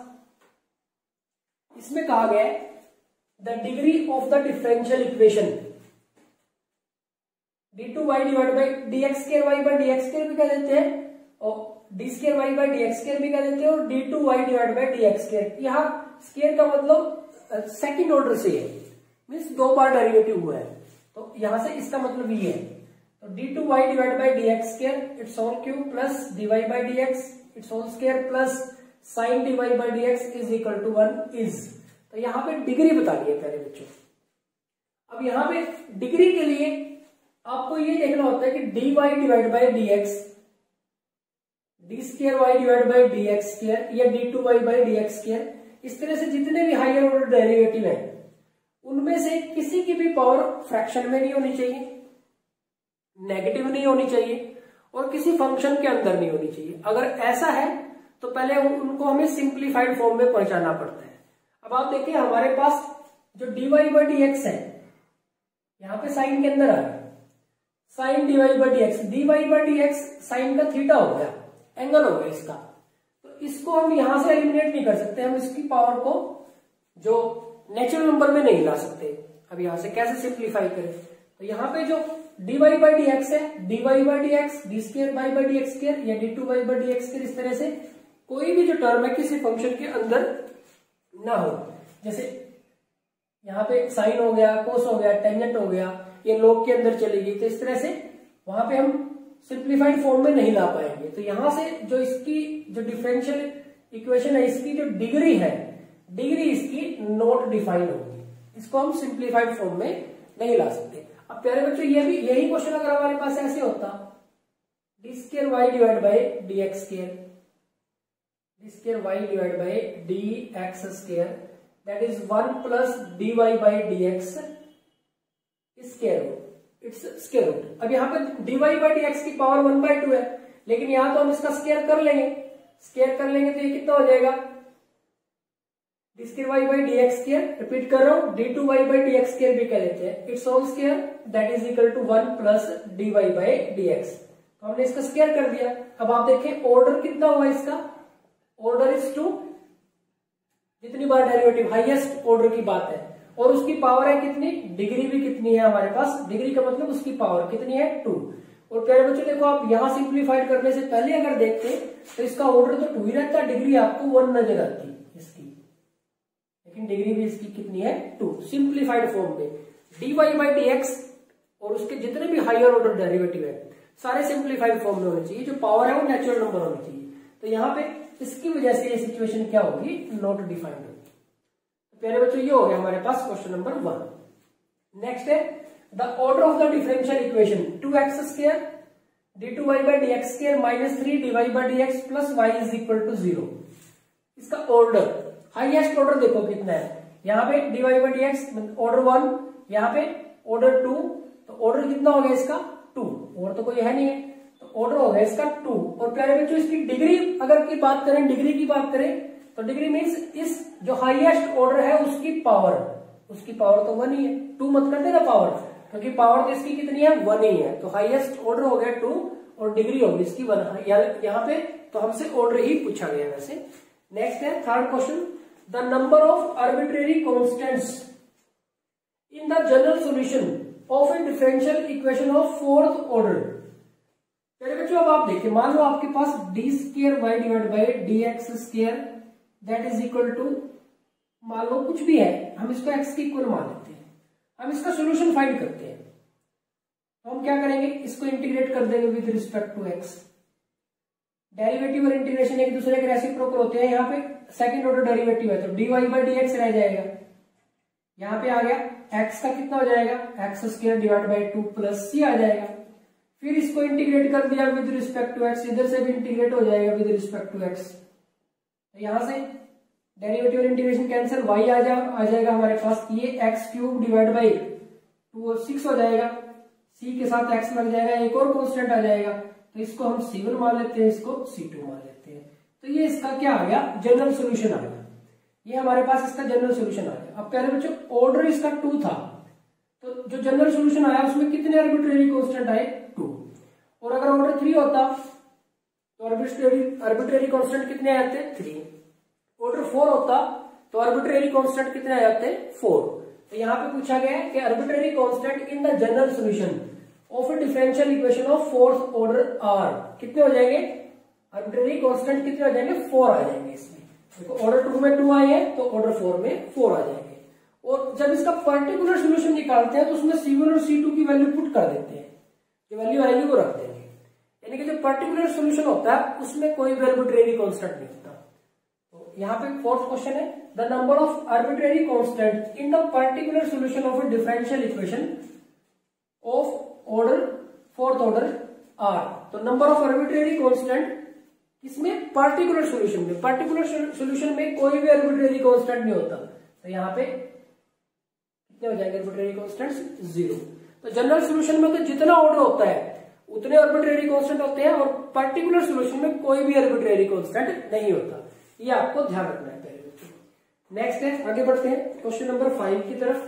इसमें कहा गया है the degree of the differential equation d two y divide by d x square y by d x square भी कह देते हैं और d square y by d x square भी कह देते हैं और d two y divide by d x square. यहाँ स्क्वायर का मतलब सेकंड ऑर्डर से है, मीन्स दो बार डेरिवेटिव हुआ है, तो यहां से इसका मतलब ये है। तो d two y divide by d x square it's whole cube plus d y by d x it's whole square plus sine d y by d x is equal to one is. तो यहाँ पे degree बतानी है प्यारे बच्चों। अब यहाँ पे डिग्री के लिए आपको ये देखना होता है कि d y divide by d x, d square y divide by d x square या d two y by d x square, इस तरह से जितने भी हायर ऑर्डर डेरिवेटिव है उनमें से किसी की भी पावर फ्रैक्शन में नहीं होनी चाहिए, नेगेटिव नहीं होनी चाहिए और किसी फंक्शन के अंदर नहीं होनी चाहिए। अगर ऐसा है तो पहले उनको हमें सिंप्लीफाइड फॉर्म में पहुंचाना पड़ता है। अब आप देखिए हमारे पास जो d y by d x है, यहाँ पे साइन के अंदर आ गया sine d y by d x, d y by d x sine का थीटा हो गया, एंगल हो गया इसका, तो इसको हम यहां से एलिमिनेट नहीं कर सकते, हम इसकी पावर को जो नेचुरल नंबर में नहीं ला सकते। अब यहां से कैसे सिंप्लीफाई करें, तो यहाँ पे जो d y by d x है, d y by d x, d square y by d x square या d two y by d x square, इस तरह से कोई भी जो टर्म है किसी फंक्शन के अंदर ना हो। जैसे यहाँ पे साइन हो गया, कोस हो गया, टेंजेंट हो गया, ये लॉग के अंदर चलेगी, तो इस तरह से वहां पे हम सिंप्लीफाइड फॉर्म में नहीं ला पाएंगे। तो यहां से जो इसकी जो डिफरेंशियल इक्वेशन है, इसकी जो डिग्री है, डिग्री इसकी नॉट डिफाइंड होगी, इसको हम सिंप्लीफाइड फॉर्म में नहीं ला सकते। अब प्यारे बच्चों, ये भी यही क्वेश्चन अगर हमारे पास ऐसे होता, d square y divide by d x square, d square y divide by d x square, that is one plus d y by d x square root, it's square root. अब यहाँ पे d y by d x की power one by two है, लेकिन यहाँ तो हम इसका स्क्वायर कर लेंगे, स्क्वायर कर लेंगे तो ये कितना हो जाएगा, d square y by d x square, repeat कर रहा हूं, d two y by d x square भी कह लेते हैं, it's whole square that is equal to one plus d y by d x. तो हमने इसका स्क्वायर कर दिया। अब आप देखें ऑर्डर कितना हुआ इसका, ऑर्डर इज टू, जितनी बार डेरिवेटिव हाईएस्ट ऑर्डर की बात है, और उसकी पावर है कितनी, डिग्री भी कितनी है हमारे पास, डिग्री का मतलब उसकी पावर कितनी है, टू। और प्यारे बच्चों देखो आप यहां सिंप्लीफाइड करने से पहले अगर देखते तो इसका ऑर्डर तो टू ही रहता, डिग्री आपको वन नजर आती इसकी, लेकिन डिग्री भी इसकी कितनी है, टू। सिंप्लीफाइड फॉर्म में d y by d x और उसके जितने भी हायर ऑर्डर डेरिवेटिव है सारे सिंप्लीफाइड फॉर्म में होने चाहिए, जो पावर है वो नेचुरल नंबर होनी चाहिए। तो यहाँ पे इसकी वजह से ये सिचुएशन क्या होगी, नॉट डिफाइंड होगी। तो प्यारे बच्चों ये हो गया हमारे पास क्वेश्चन नंबर वन। नेक्स्ट है the order of the differential equation two x square d two y by d x square minus three d y by d x plus y is equal to zero. इसका order highest order देखो कितना है, यहाँ पे d y by d x order one, यहाँ पे order to, तो order कितना हो गया इसका टू, और तो कोई है नहीं है, तो ऑर्डर हो गया इसका टू। और प्यारे बच्चों इसकी डिग्री अगर की बात करें, डिग्री की बात करें तो डिग्री मीन्स इस जो हाईएस्ट ऑर्डर है उसकी पावर, उसकी पावर तो वन ही है, टू मत कर देना पावर, क्योंकि पावर तो इसकी कितनी है, वन ही है। तो हाईएस्ट ऑर्डर हो गया टू और डिग्री होगी इसकी वन, यहाँ पे तो हमसे ऑर्डर ही पूछा गया वैसे। नेक्स्ट है third question, the number of arbitrary constants in the general solution of a differential equation of fourth order. चलिए बच्चों अब आप देखिए, मान लो आपके पास d square y divide by d x square that is equal to, मान लो कुछ भी है, हम इसको एक्स के इक्वल मान लेते हैं, हम इसका सोल्यूशन फाइंड करते हैं। तो हम क्या करेंगे, इसको इंटीग्रेट कर देंगे with respect to x. Derivative और इंटीग्रेशन एक दूसरे के रेसिप्रोकल होते हैं, यहाँ पे सेकंड ऑर्डर डेरिवेटिव है तो d y by d x रह जाएगा, यहाँ पे आ गया x का कितना हो जाएगा, x square divide by two plus c आ जाएगा। फिर इसको इंटीग्रेट कर दिया विद रिस्पेक्ट टू x, इधर से भी इंटीग्रेट हो जाएगा विद रिस्पेक्ट टू x। तो यहां से डेरिवेटिव और इंटीग्रेशन कैंसिल, y आ जा आ जाएगा हमारे पास, ये x cube divide by two और सिक्स हो जाएगा, c के साथ x लग जाएगा, एक और कॉन्स्टेंट आ जाएगा, तो इसको हम सी वन मान लेते हैं, इसको सी टू मान लेते हैं। तो ये इसका क्या आ गया, जनरल सोल्यूशन आ गया, ये हमारे पास इसका जनरल सॉल्यूशन आ गया। अब प्यारे बच्चों ऑर्डर इसका टू था, तो जो जनरल सॉल्यूशन आया उसमें कितने आर्बिट्रेरी कांस्टेंट आए, टू। और अगर ऑर्डर थ्री होता तो आर्बिट्रेरी आर्बिट्रेरी कांस्टेंट कितने आए थे, थ्री। ऑर्डर फोर होता तो आर्बिट्रेरी कांस्टेंट कितने आ जाते, फोर। तो यहाँ पे पूछा गया है कि arbitrary constant in the general solution of a differential equation of fourth order are कितने हो जाएंगे, आर्बिट्रेरी कांस्टेंट कितने हो जाएंगे, फोर आ जाएंगे इसमें। देखो ऑर्डर टू में टू आए हैं तो ऑर्डर फोर में फोर आ जाएंगे। और जब इसका पर्टिकुलर सॉल्यूशन निकालते हैं तो उसमें सी वन और सी टू की वैल्यू पुट कर देते हैं, जो वैल्यू आएगी वो रख देंगे, यानी कि जो पर्टिकुलर सॉल्यूशन होता है उसमें कोई भी आर्बिट्रेरी कांस्टेंट नहीं होता। तो यहाँ पे फोर्थ क्वेश्चन है, the number of arbitrary constant in the particular solution of a differential equation of order fourth order are. तो नंबर ऑफ आर्बिट्रेरी कांस्टेंट इसमें पर्टिकुलर सॉल्यूशन में, पर्टिकुलर सॉल्यूशन में कोई भी आर्बिट्रेरी कांस्टेंट नहीं होता, तो यहाँ पे कितने हो जाएंगे आर्बिट्रेरी कांस्टेंट्स, जीरो। तो जनरल सॉल्यूशन में तो जितना ऑर्डर होता है उतने आर्बिट्रेरी कांस्टेंट होते हैं, और पर्टिकुलर सॉल्यूशन में कोई भी आर्बिट्रेरी कांस्टेंट नहीं होता, ये आपको ध्यान रखना है पहले बच्चों। नेक्स्ट है, आगे बढ़ते हैं क्वेश्चन नंबर फाइव की तरफ।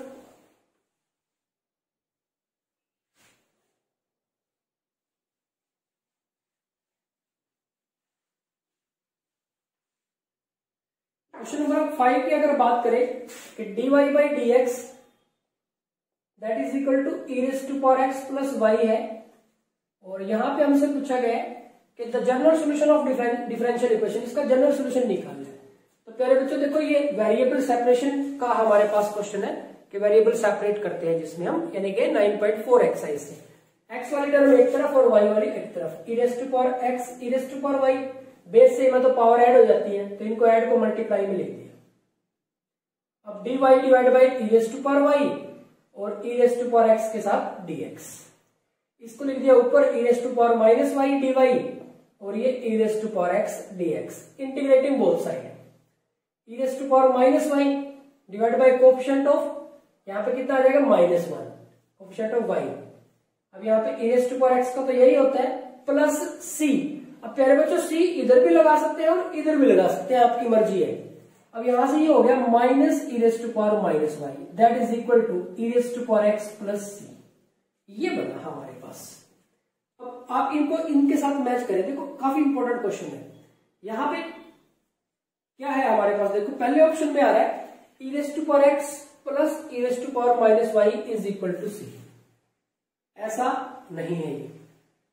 क्वेश्चन नंबर फाइव की अगर बात करें कि d y by d x that is equal to e raise to power x plus y है, और यहां पे हमसे पूछा गया है कि the general solution of differential equation, इसका जनरल सॉल्यूशन निकालना है। तो प्यारे बच्चों देखो ये वेरिएबल सेपरेशन का हमारे पास क्वेश्चन है कि वेरिएबल सेपरेट करते हैं, जिसमें हम यानी कि नाइन पॉइंट फोर एक्सरसाइज से एक्स वाली टर्म एक तरफ और वाई वाली एक तरफ, e raise to power x e raise to power y, base से में तो पावर ऐड हो जाती है तो इनको ऐड को मल्टीप्लाई में लिख दिया। अब d y divide by e raise to power y और e raise to power x के साथ डी एक्स, इसको लिख दिया ऊपर e raise to power minus y d y और ये e raise to power x d x, integrating both side. E raise to power minus y divide by coefficient of, यहाँ पे कितना आ जाएगा minus one, coefficient of y. अब यहाँ पे ई रेज टू पावर एक्स का तो यही होता है प्लस सी। अब प्यारे बच्चों सी इधर भी लगा सकते हैं और इधर भी लगा सकते हैं, आपकी मर्जी है। अब यहां से ये हो गया minus e raise to power minus y that is equal to e raise to power x plus c, ये बना हमारे पास। अब आप इनको इनके साथ मैच करें, देखो काफी इंपॉर्टेंट क्वेश्चन है। यहां पे क्या है हमारे पास, देखो पहले ऑप्शन में आ रहा है e raise to power x plus e raise to power minus y is equal to c, ऐसा नहीं है ये।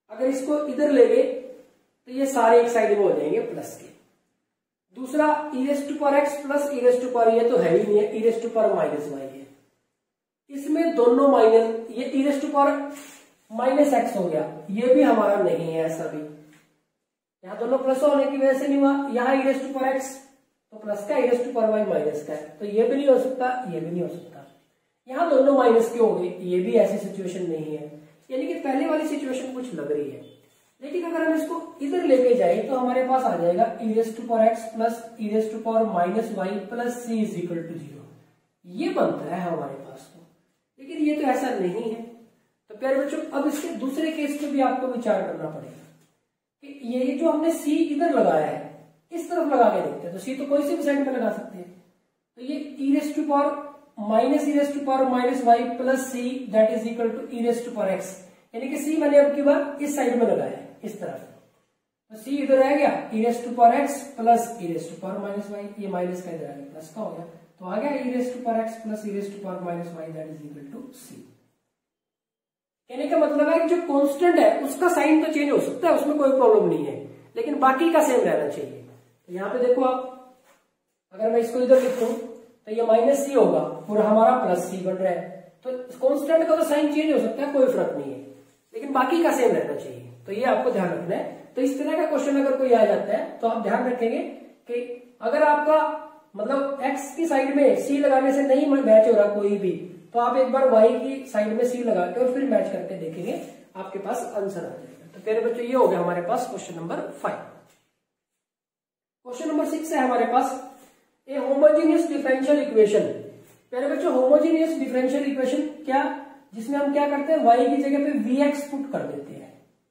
अगर इसको इधर ले गए तो ये सारे एक साइड में हो जाएंगे प्लस के। दूसरा e raise to power x plus e raise to power, ये तो है ही नहीं है, e raise to power minus y है। इसमें दोनों माइनस, ये e raise to power minus x हो गया, ये भी हमारा नहीं है ऐसा भी। यहाँ दोनों प्लस होने की वजह से नहीं हुआ। यहाँ e raise to power x तो प्लस का, e raise to power y minus का है, तो ये भी नहीं हो सकता, ये भी नहीं हो सकता। यहाँ दोनों माइनस के हो गए, ये भी ऐसी सिचुएशन नहीं है, यानी कि पहले वाली सिचुएशन कुछ लग रही है। लेकिन अगर हम इसको इधर लेके जाए तो हमारे पास आ जाएगा e raise to power x plus e raise to power minus y plus c is equal to zero. ये बनता है हमारे पास तो, लेकिन ये तो ऐसा नहीं है। तो प्यारे बच्चों, अब इसके दूसरे केस पे भी आपको विचार करना पड़ेगा कि ये जो हमने सी इधर लगाया है, इस तरफ लगा के देखते हैं। तो सी तो कोई सी भी साइड में लगा सकते हैं। तो ये e raise to power minus E raise to power minus y plus see that is equal to E raise to power x, यानी कि सी मैंने अब की बार इस साइड में लगाया है, इस तरफ। तो सी इधर आ गया e raise to power x plus e raise to power minus y, ये माइनस का इधर आ गया, प्लस का हो गया, तो आ गया e raise to power x plus e raise to power minus y that is equal to c. कहने का मतलब है कि जो कांस्टेंट है उसका साइन तो चेंज हो सकता है, उसमें कोई प्रॉब्लम नहीं है, लेकिन बाकी का सेम रहना चाहिए। तो यहाँ पे देखो आप, अगर मैं इसको इधर लिखूं तो ये माइनस सी होगा और हमारा प्लस सी बन रहा है। तो कांस्टेंट का तो साइन चेंज हो सकता है, कोई फर्क नहीं है, लेकिन बाकी का सेम रहना चाहिए। तो ये आपको ध्यान रखना है। तो इस तरह का क्वेश्चन अगर कोई आ जाता है तो आप ध्यान रखेंगे कि अगर आपका मतलब एक्स की साइड में सी लगाने से नहीं मैच हो रहा कोई भी, तो आप एक बार वाई की साइड में सी लगा के और फिर मैच करके देखेंगे, आपके पास आंसर आ जाएगा। तो प्यारे बच्चों, ये हो गया हमारे पास question number five. Question number six है हमारे पास ए होमोजेनियस डिफरेंशियल इक्वेशन। प्यारे बच्चों, होमोजेनियस डिफरेंशियल इक्वेशन क्या, जिसमें हम क्या करते हैं, वाई की जगह पे वी एक्स पुट कर देते हैं,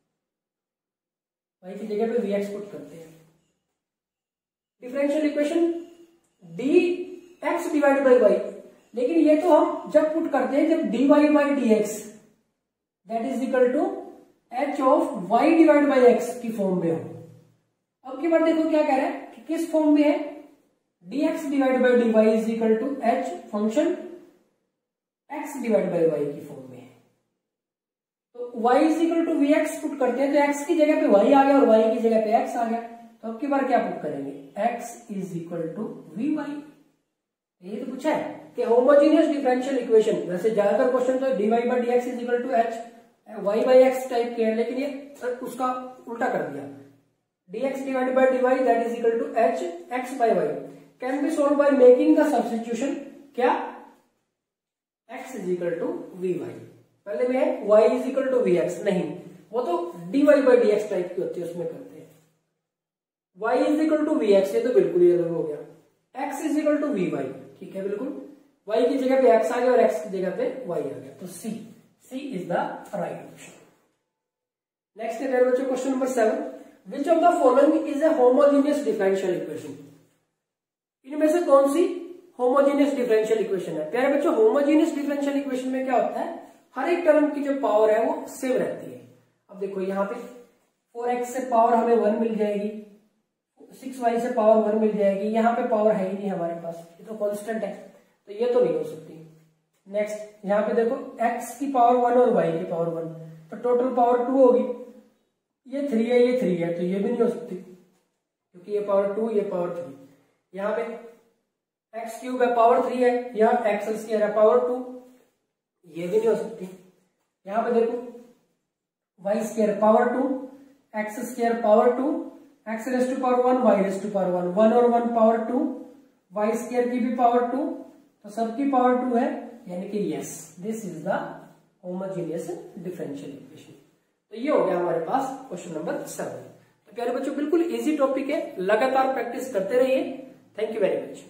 वाई की जगह पे वी एक्स पुट करते हैं। Differential equation d x divide by y, लेकिन ये तो हम जब पुट करते हैं जब d y by d x that is equal to h of y divide by x की फॉर्म में हो। अब की बार देखो क्या कह रहा है कि किस फॉर्म में है, d x divide by d y is equal to h function x divide by y की फॉर्म में है। तो y is equal to v x put करते हैं, तो x की जगह पे y आ गया और y की जगह पे x आ गया। तो अब की बार क्या पुट करेंगे, x is equal to v y. ये तो पूछा है कि होमोजेनियस डिफरेंशियल इक्वेशन, वैसे ज्यादातर क्वेश्चन तो d y by d x is equal to h y by x type के हैं, लेकिन ये उसका उल्टा कर दिया, d x divide by d y that is equal to h x by y can be solve by making the substitution, क्या x is equal to v y. पहले में है y is equal to v x, नहीं वो तो d y by d x type की होती है, उसमें करते हैं। y is equal to v x, ये तो बिल्कुल ही अलग हो गया। x is equal to v y, ठीक है बिल्कुल, y की जगह पे x आ गया और x की जगह पे y आ गया, तो c c is the right option. Next है मेरे बच्चों question number seven, which of the following is a homogeneous differential equation. इनमें से कौन सी होमोजेनियस डिफरेंशियल इक्वेशन है। प्यारे बच्चों, होमोजेनियस डिफरेंशियल इक्वेशन में क्या होता है, हर एक टर्म की जो पावर है वो सेम रहती है। अब देखो यहाँ पे फोर एक्स से पावर हमें वन मिल जाएगी, सिक्स वाई से पावर वन मिल जाएगी, यहाँ पे पावर है ही नहीं हमारे पास, ये तो कांस्टेंट है, तो ये तो नहीं हो सकती। नेक्स्ट यहाँ पे देखो x की पावर वन और y की पावर वन, तो टोटल पावर टू होगी, ये थ्री है ये थ्री है, तो ये भी नहीं हो सकती क्योंकि ये पावर टू ये पावर थ्री। यहाँ पे एक्स क्यूब है पावर थ्री है, यहाँ एक्स स्क्वायर है पावर टू, ये भी नहीं हो सकती। यहाँ पे देखो y square power two, x square power two, x raise to power one, y raise to power one, one और one power two, y square की भी पावर टू, तो सबकी पावर टू है, यानी कि yes this is the homogeneous differential equation. तो ये हो गया हमारे पास क्वेश्चन नंबर सेवन। तो प्यारे बच्चों, बिल्कुल इजी टॉपिक है, लगातार प्रैक्टिस करते रहिए। Thank you very much.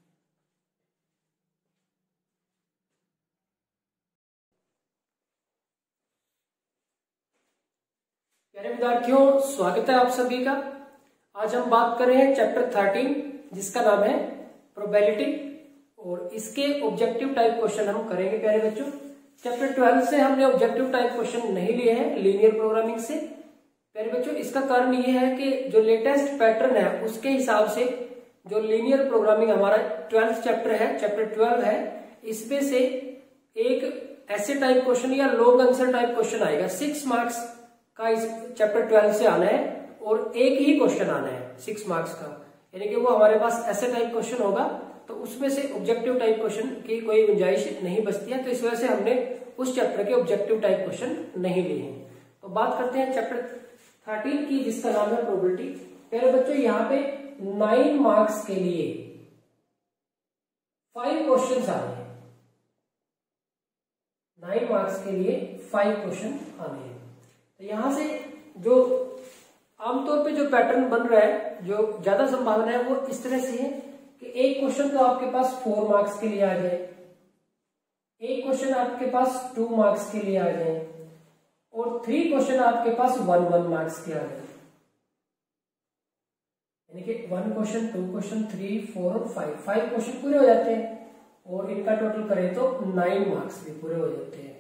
प्यारे विद्यार्थियों, स्वागत है आप सभी का। आज हम बात कर रहे हैं चैप्टर थर्टीन, जिसका नाम है प्रोबेबिलिटी, और इसके ऑब्जेक्टिव टाइप क्वेश्चन हम करेंगे। प्यारे बच्चों, चैप्टर ट्वेल्व से हमने ऑब्जेक्टिव टाइप क्वेश्चन नहीं लिए हैं लीनियर प्रोग्रामिंग से। प्यारे बच्चों, इसका कारण ये है कि जो लेटेस्ट पैटर्न है उसके हिसाब से जो लीनियर प्रोग्रामिंग हमारा ट्वेल्थ चैप्टर है, चैप्टर ट्वेल्व है, इसमें से एक ऐसे टाइप क्वेश्चन या लॉन्ग आंसर टाइप क्वेश्चन आएगा, सिक्स मार्क्स का इस चैप्टर ट्वेल्व से आना है और एक ही क्वेश्चन आना है सिक्स मार्क्स का, यानी कि वो हमारे पास ऐसे टाइप क्वेश्चन होगा तो उसमें से ऑब्जेक्टिव टाइप क्वेश्चन की कोई गुंजाइश नहीं बचती है, तो इस वजह से हमने उस चैप्टर के ऑब्जेक्टिव टाइप क्वेश्चन नहीं लिए हैं। तो बात करते हैं चैप्टर थर्टीन की, जिसका नाम है प्रोबेबिलिटी। पहले बच्चों यहाँ पे नाइन मार्क्स के लिए फाइव क्वेश्चन आने हैं, नाइन मार्क्स के लिए फाइव क्वेश्चन आने हैं। तो यहां से जो आमतौर पे जो पैटर्न बन रहा है, जो ज्यादा संभावना है वो इस तरह से है कि एक क्वेश्चन तो आपके पास फोर मार्क्स के लिए आ जाए, एक क्वेश्चन आपके पास टू मार्क्स के लिए आ जाए और थ्री क्वेश्चन आपके पास वन वन मार्क्स के आ जाए, यानी कि one question, two question, three, four और फाइव, फाइव क्वेश्चन पूरे हो जाते हैं और इनका टोटल करें तो नाइन मार्क्स भी पूरे हो जाते हैं।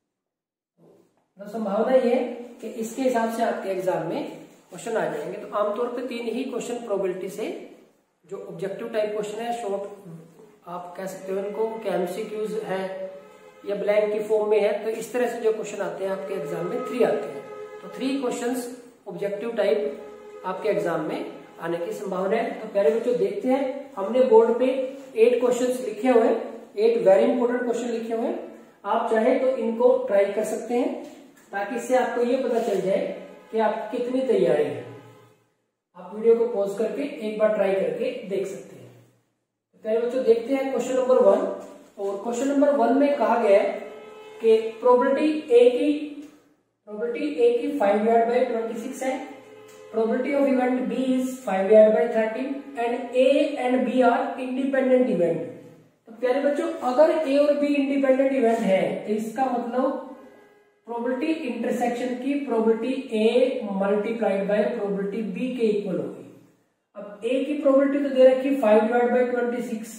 तो संभावना ये है कि इसके हिसाब से आपके एग्जाम में क्वेश्चन आ जाएंगे। तो आमतौर पे तीन ही क्वेश्चन प्रोबेबिलिटी से, जो ऑब्जेक्टिव टाइप क्वेश्चन है, शॉर्ट आप कह सकते हो इनको, कि एमसीक्यूज है या ब्लैंक की फॉर्म में है, तो इस तरह से जो क्वेश्चन आते हैं आपके एग्जाम में थ्री आते हैं। तो थ्री क्वेश्चंस ऑब्जेक्टिव टाइप आपके एग्जाम में आने की संभावना है। तो प्यारे बच्चों देखते हैं, हमने बोर्ड पे एट क्वेश्चंस लिखे हुए हैं, एट वेरी इंपॉर्टेंट क्वेश्चन लिखे हुए हैं। आप चाहे तो इनको ट्राई कर सकते हैं, ताकि इससे आपको ये पता चल जाए कि आप कितनी तैयारी है। आप वीडियो को पॉज करके एक बार ट्राई करके देख सकते हैं। तो प्यारे बच्चों देखते हैं क्वेश्चन नंबर वन। और क्वेश्चन नंबर वन में कहा गया है कि प्रोबेबिलिटी ए की प्रोबेबिलिटी ए की five divide by twenty six है, probability of event B is five divided by thirteen and A and B are independent event। तो प्यारे बच्चों अगर A और B independent event है तो इसका मतलब probability इंटरसेक्शन की probability A multiplied by probability B के इक्वल होगी। अब A की probability तो दे रखी five divide by twenty six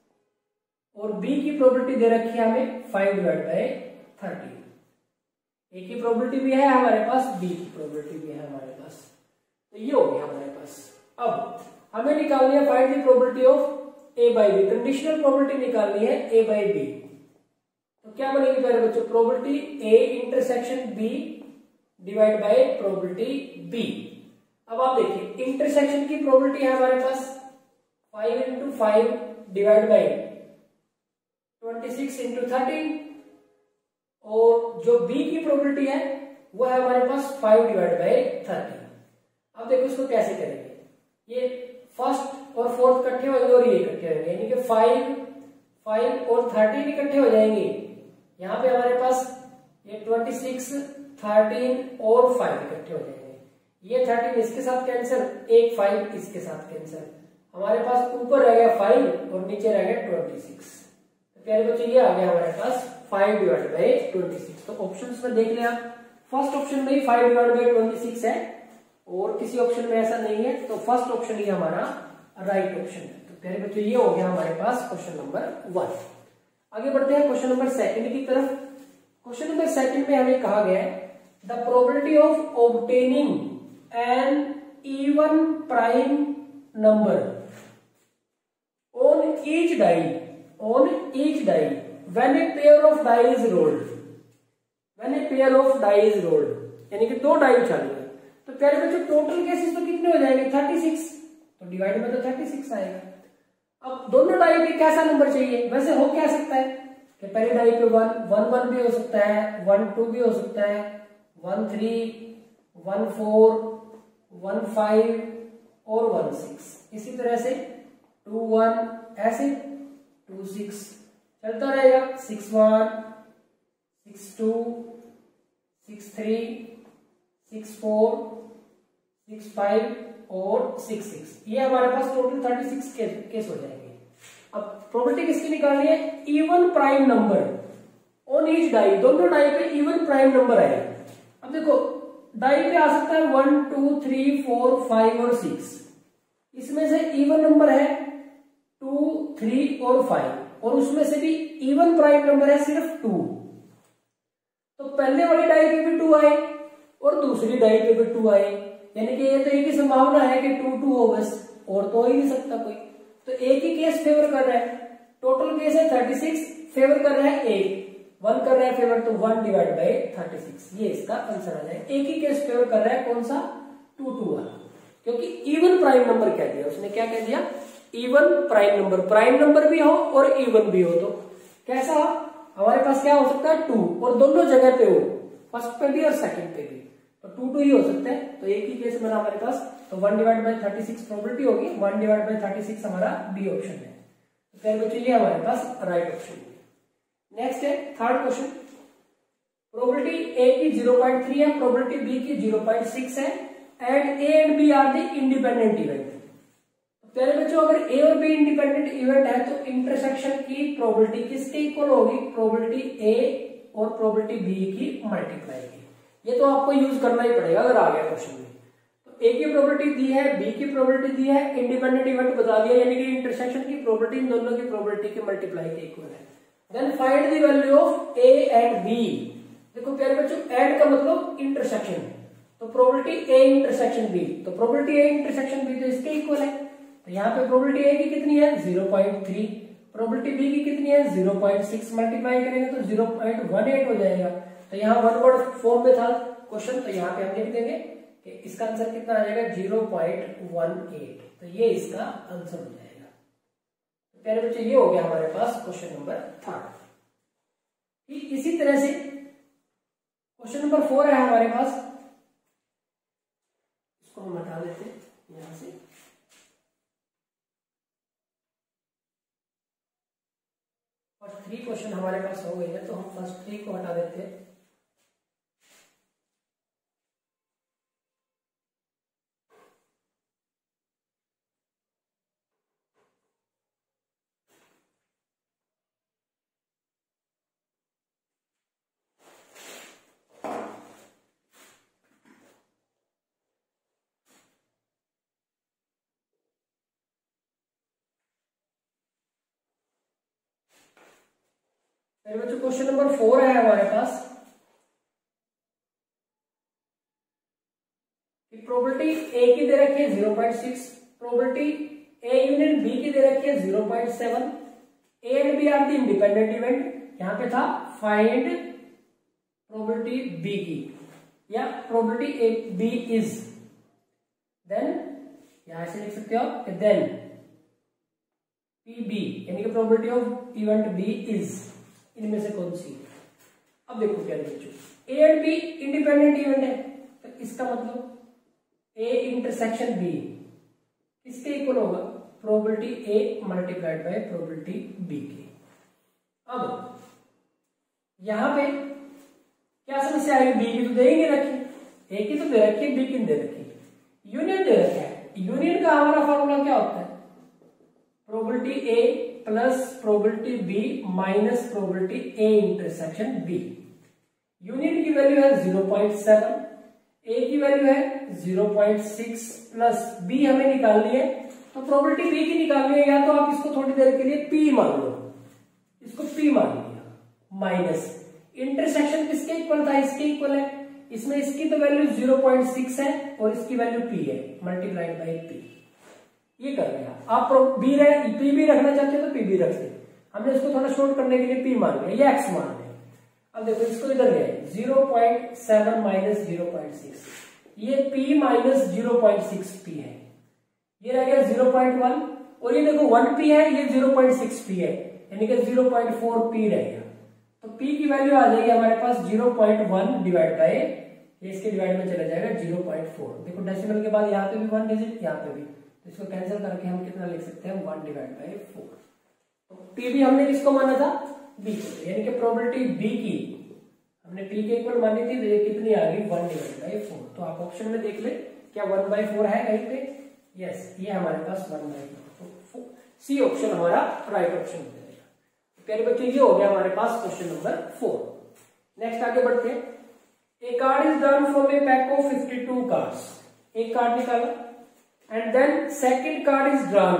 और B की probability दे रखी है हमें five divide by thirteen. A की probability भी है हमारे पास, B की probability भी है हमारे पास, तो ये हो गया हमारे पास। अब हमें निकालनी है find the probability of A by B, conditional probability निकालनी है ए बाई बी। तो क्या बनेगी पहले बच्चों, probability A intersection B divide by probability B. अब आप देखिए इंटरसेक्शन की प्रोबेबिलिटी है हमारे पास five into five divide by twenty six into thirteen, और जो बी की प्रोबेबिलिटी है वो है हमारे पास फाइव डिवाइड बाई थर्टीन। अब देखो इसको कैसे करेंगे, ये फर्स्ट और फोर्थ इकट्ठे हो जाएंगे और ये इकट्ठे होंगे, यानी कि फाइव फाइव और थर्टीन इकट्ठे हो जाएंगे। यहाँ पे हमारे पास ये ट्वेंटी सिक्स, थर्टीन और फाइव इकट्ठे हो जाएंगे। ये थर्टीन इसके साथ कैंसिल, एक फाइव इसके साथ कैंसिल, हमारे पास ऊपर रह गया फाइव और नीचे रह गया ट्वेंटी सिक्स। तो प्यारे बच्चों ये आ गया हमारे पास five divide by twenty six. तो ऑप्शन में देख लिया, फर्स्ट ऑप्शन में ही five divide by twenty six है और किसी ऑप्शन में ऐसा नहीं है, तो फर्स्ट ऑप्शन ही हमारा राइट ऑप्शन है। तो प्यारे बच्चों ये हो गया हमारे पास क्वेश्चन नंबर वन। आगे बढ़ते हैं क्वेश्चन नंबर सेकंड की तरफ। क्वेश्चन नंबर सेकंड में हमें कहा गया है the probability of obtaining an even prime number on each die on each die when a pair of die is rolled when a pair of die is rolled, यानी कि दो die उछाली है। तो प्यारे बच्चों टोटल केसेस तो कितने हो जाएंगे, थर्टी सिक्स, तो डिवाइड में तो थर्टी सिक्स आएगा। अब दोनों डाई पे कैसा नंबर चाहिए, वैसे हो क्या सकता है कि पहले डाई पे वन वन वन भी हो सकता है, वन टू भी हो सकता है, one three, one four, one five और वन सिक्स। इसी तरह से टू वन, ऐसे टू सिक्स चलता रहेगा, six one, six two, six three, six four, six five और सिक्स सिक्स। ये हमारे पास total thirty six case, case हो जाएंगे। अब प्रोबेबिलिटी किसकी निकालनी है, even prime number on each die, दोनों डाई पे इवन प्राइम नंबर आएगा। अब देखो डाई पे आ सकता है one two three four five और सिक्स, इसमें से इवन नंबर है टू थ्री और फाइव, और उसमें से भी इवन प्राइम नंबर है सिर्फ टू। तो पहले वाली डाई पे भी टू आए और दूसरी डाई पे भी टू आए, यानी कि ये तो एक ही संभावना है कि टू टू हो बस, और तो हो ही नहीं सकता कोई। तो एक ही केस फेवर कर रहा है, टोटल केस है थर्टी सिक्स, फेवर कर रहा है एक, वन कर रहा है फेवर तो one divide by thirty six, ये इसका आंसर आ जाएगा। एक ही केस फेवर कर रहा है, कौन सा, टू टू वाला, क्योंकि इवन प्राइम नंबर कह दिया उसने, क्या कह दिया, even prime number, prime number भी हो और इवन भी हो, तो कैसा हमारे पास क्या हो सकता है, टू, और दोनों जगह पे हो, फर्स्ट पे भी और सेकंड पे भी, तो टू टू ही हो सकते हैं। तो एक ही केस में हमारे पास, तो one divide by thirty six probability होगी, one divide by thirty six हमारा बी ऑप्शन है। तो फिर बच्चों ये हमारे पास राइट ऑप्शन है। नेक्स्ट है थर्ड क्वेश्चन, प्रोबेबिलिटी ए की ज़ीरो पॉइंट थ्री है, प्रोबेबिलिटी बी की ज़ीरो पॉइंट सिक्स है, and A and B are the independent event. पहले बच्चों अगर ए और बी इंडिपेंडेंट इवेंट है तो इंटरसेक्शन की प्रोबेबिलिटी किसके इक्वल होगी, प्रोबेबिलिटी ए और प्रोबेबिलिटी बी की मल्टीप्लाई की। ये तो आपको यूज करना ही पड़ेगा अगर आ गया क्वेश्चन में। तो ए की प्रोबेबिलिटी दी है, बी की प्रोबेबिलिटी दी है, इंडिपेंडेंट इवेंट बता दिया, यानी कि इंटरसेक्शन की प्रोबेबिलिटी इन दोनों की प्रोबेबिलिटी के मल्टीप्लाई के इक्वल है। Then find the value of A and B. देखो प्यारे बच्चों, एंड का मतलब इंटरसेक्शन, तो प्रोबेबिलिटी ए इंटरसेक्शन बी, तो प्रोबेबिलिटी ए इंटरसेक्शन बी तो इसके इक्वल है। तो यहाँ पे प्रोबेबिलिटी ए की कितनी है, zero point three, probability B की कितनी है, ज़ीरो पॉइंट सिक्स, मल्टीप्लाई करेंगे तो ज़ीरो पॉइंट वन एट हो जाएगा। तो यहाँ वन वर्ड फॉर्म में था क्वेश्चन, तो यहाँ पे हम लिख देंगे कि इसका आंसर कितना आ जाएगा, ज़ीरो पॉइंट वन एट, तो ये इसका आंसर हो जाएगा। तो प्यारे बच्चे ये हो गया हमारे पास क्वेश्चन नंबर थर्ड। इसी तरह से क्वेश्चन नंबर फोर है हमारे पास, इसको हम हटा देते हैं यहां से। फर्स्ट थ्री क्वेश्चन हमारे पास हो गए हैं, तो हम फर्स्ट थ्री को हटा देते हैं। बच्चों क्वेश्चन नंबर फोर है हमारे पास, प्रोबेबिलिटी ए की दे रखी है zero point six, probability A union B की दे रखी है zero point seven, A and B are the independent event. यहां पे था फाइंड प्रोबेबिलिटी बी की, या probability A B is, then यहां से लिख सकते हो आप, देन पी बी, यानी कि probability of event B is, इनमें से कौन सी। अब देखो क्या बच्चों, A and B independent event है, तो इसका मतलब ए इंटरसेक्शन बी किसके इक्वल होगा, probability A multiplied by probability B की। अब यहां पे क्या समस्या आई, बी की तो दे ही नहीं रखी, ए की तो दे रखी, बी की दे रखी, यूनियन दे रखा है। यूनियन का हमारा फॉर्मूला क्या होता है, probability A plus probability B minus probability A intersection B. Union की वैल्यू है ज़ीरो पॉइंट सेवन, ए की वैल्यू है zero point six, plus B हमें निकालनी है, तो प्रोबेबिलिटी बी की निकालनी है, या तो आप इसको थोड़ी देर के लिए पी मान लो, इसको पी मान लिया, माइनस इंटरसेक्शन किसके इक्वल था, इसके इक्वल है, इसमें इसकी तो वैल्यू ज़ीरो पॉइंट सिक्स है और इसकी वैल्यू पी है, मल्टीप्लाइड बाई पी। ये कर लिया, आप बी रहे पी भी रखना चाहते हो तो पी भी रख सकते, हमने इसको थोड़ा शॉर्ट करने के लिए पी मान लिया, ये एक्स मान लिया। अब देखो इसको इधर ले आए, zero point seven minus zero point six, ये p minus zero point six P है, ये रह गया ज़ीरो पॉइंट वन, और ये देखो वन पी है, ये ज़ीरो पॉइंट सिक्स पी है, यानी कि ज़ीरो पॉइंट फोर पी रह गया। तो p की वैल्यू आ जाएगी हमारे पास zero point one divide by, ये इसके डिवाइड में चला जाएगा ज़ीरो पॉइंट फोर। देखो डेसिमल के बाद यहाँ पे भी वन डिजिट, यहाँ पे भी, तो इसको कैंसिल करके हम कितना लिख सकते हैं, वन डिवाइड बाय फोर। तो p भी हमने किसको माना था, b को, यानी कि प्रोबेबिलिटी b की हमने p के इक्वल मानी थी, तो ये कितनी आ गई, वन डिवाइड बाय फोर। तो आप ऑप्शन में देख ले क्या वन बाय फोर है कहीं पे, यस, ये हमारे पास वन बाय फोर, तो सी ऑप्शन हमारा राइट ऑप्शन हो जाएगा। प्यारे बच्चों ये हो गया हमारे पास क्वेश्चन नंबर फोर। नेक्स्ट आगे बढ़ते हैं, a card is drawn from a pack of fifty two cards, एक कार्ड निकाला, and then second card is drawn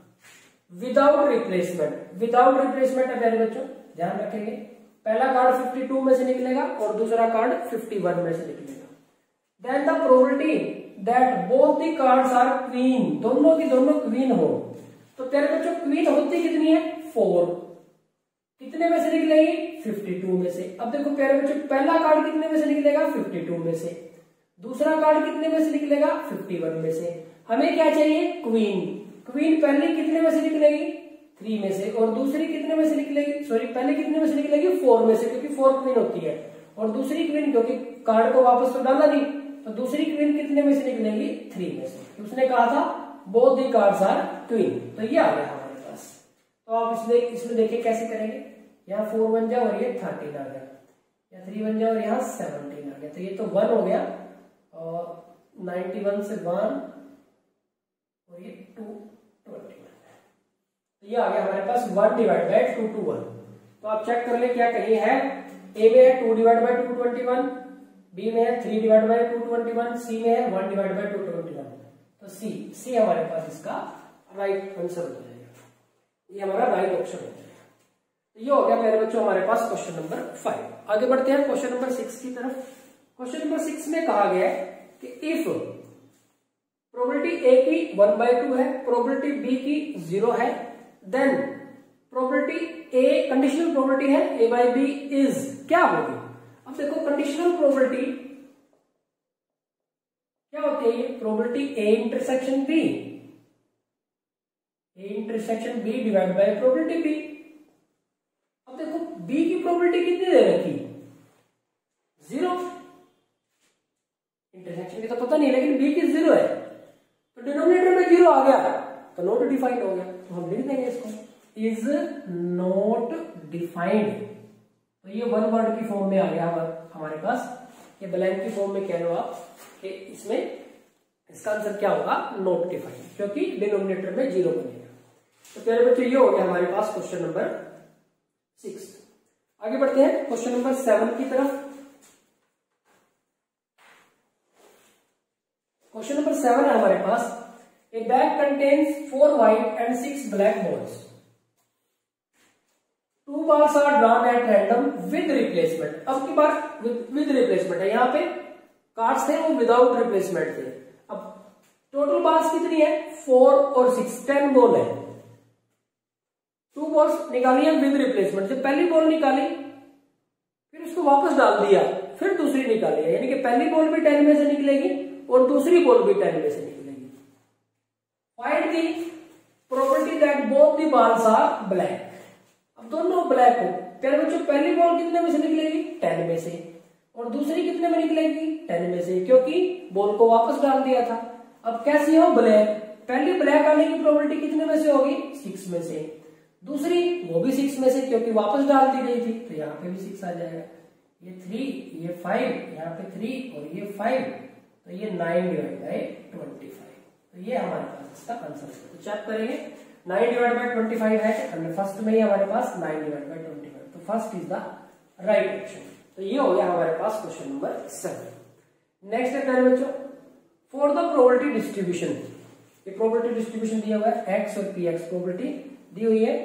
without replacement, without replacement है प्यारे बच्चों, ध्यान रखेंगे, पहला कार्ड फिफ्टी टू में से निकलेगा और दूसरा कार्ड फिफ्टी वन में से निकलेगा। Then the probability that both the cards are queen, दोनों की दोनों क्वीन हो, तो प्यारे बच्चों क्वीन होती कितनी है, फोर, कितने में से निकलेगी, फिफ्टी टू में से। अब देखो प्यारे बच्चों, पहला कार्ड कितने में से निकलेगा, फिफ्टी टू में से। दूसरा कार्ड कितने में से निकलेगा, फिफ्टी वन में से। हमें क्या चाहिए, क्वीन। क्वीन पहली कितने में से निकलेगी, थ्री में से, और दूसरी कितने में से निकलेगी, सॉरी पहले कितने में से निकलेगी, फोर में से, क्योंकि फोर क्वीन होती है। और दूसरी क्वीन, क्योंकि कार्ड को वापस तो डाला नहीं, तो दूसरी क्वीन कितने में से निकलेगी, थ्री में से। तो उसने कहा था both the cards are queen, तो ये आ गया हमारे पास। तो आप इसमें इसमें देखिए कैसे करेंगे, यहाँ फोर बन जाए और ये थर्टीन आ गया, या थ्री बन जाए और यहाँ सेवनटीन आ गया, तो ये तो वन हो गया, और नाइन्टी वन से वन और ये टू ट्वेंटी वन, तो ये आ गया हमारे पास one divide by two two one. तो आप चेक कर ले क्या कहीं है, ए में है two divide by two twenty one, B में है three divide by two twenty one, C में है one divide by two twenty one. तो सी सी हमारे पास इसका राइट आंसर हो जाएगा, ये हमारा राइट ऑप्शन हो जाएगा। तो ये हो गया मेरे बच्चों हमारे पास क्वेश्चन नंबर फाइव। आगे बढ़ते हैं क्वेश्चन नंबर सिक्स की तरफ। क्वेश्चन नंबर सिक्स में कहा गया है कि इफ प्रोबेबिलिटी ए की वन बाई टू है, प्रोबेबिलिटी बी की जीरो है, then probability A, conditional probability है ए बाई बी इज क्या होगी। अब देखो कंडीशनल प्रोबेबिलिटी क्या होती है, ये probability A intersection B, A intersection B divide by probability B. अब देखो बी की प्रोबेबिलिटी कितनी दे रखी, जीरो, इंटरसेक्शन की तो पता नहीं, लेकिन बी की जीरो है, तो डिनोमिनेटर में जीरो आ गया तो नॉट डिफाइंड हो गया, तो हम लिख देंगे इसको इज नॉट डिफाइंड। तो ये वन वर्ड की फॉर्म में आ गया हमारे पास, ये ब्लैंक की फॉर्म में कह लो आप कि इसमें इसका आंसर क्या होगा, नॉट डिफाइंड, क्योंकि डिनोमिनेटर में जीरो बनेगा। तो प्यारे बच्चों ये हो गया हमारे पास क्वेश्चन नंबर सिक्स। आगे बढ़ते हैं क्वेश्चन नंबर सेवन की तरफ। क्वेश्चन नंबर सेवन है हमारे पास, a bag contains four white and six black balls, two balls are drawn at random with replacement. अब की बार विद रिप्लेसमेंट है, यहाँ पे कार्ड्स थे वो विदाउट रिप्लेसमेंट थे। अब टोटल बॉल्स कितनी है, फोर और सिक्स, टेन बॉल है। टू बॉल्स निकाली है विद रिप्लेसमेंट, जब पहली बॉल निकाली फिर उसको वापस डाल दिया, फिर दूसरी निकाली है, यानी कि पहली बॉल भी टेन में से निकलेगी और दूसरी बॉल भी टेन में से निकलेगी। Find the probability that both the balls are black. अब दोनों ब्लैक हो, प्यारे बच्चों पहली बॉल कितने में से निकलेगी, टेन में से, और दूसरी कितने में निकलेगी, टेन में से, क्योंकि बॉल को वापस डाल दिया था। अब कैसी हो, ब्लैक, पहली ब्लैक आने की प्रोबेबिलिटी कितने में से होगी, सिक्स में से, दूसरी वो भी सिक्स में से क्योंकि वापस डाल दी गई थी, तो यहाँ पे भी सिक्स आ जाएगा। ये थ्री, ये फाइव, यहाँ पे थ्री और ये फाइव, तो ये nine divide by twenty five, तो ये हमारे पास इसका आंसर है। तो चेक करेंगे, nine divide by twenty five है, फर्स्ट में ही हमारे पास nine divide by twenty five, तो first is the right option. तो ये हो गया हमारे पास क्वेश्चन नंबर सेवन। नेक्स्ट है प्यारे बच्चों, फॉर द प्रोबेबिलिटी डिस्ट्रीब्यूशन, ये प्रोबेबिलिटी डिस्ट्रीब्यूशन दिया हुआ है, एक्स और पी एक्स प्रोबेबिलिटी दी हुई है,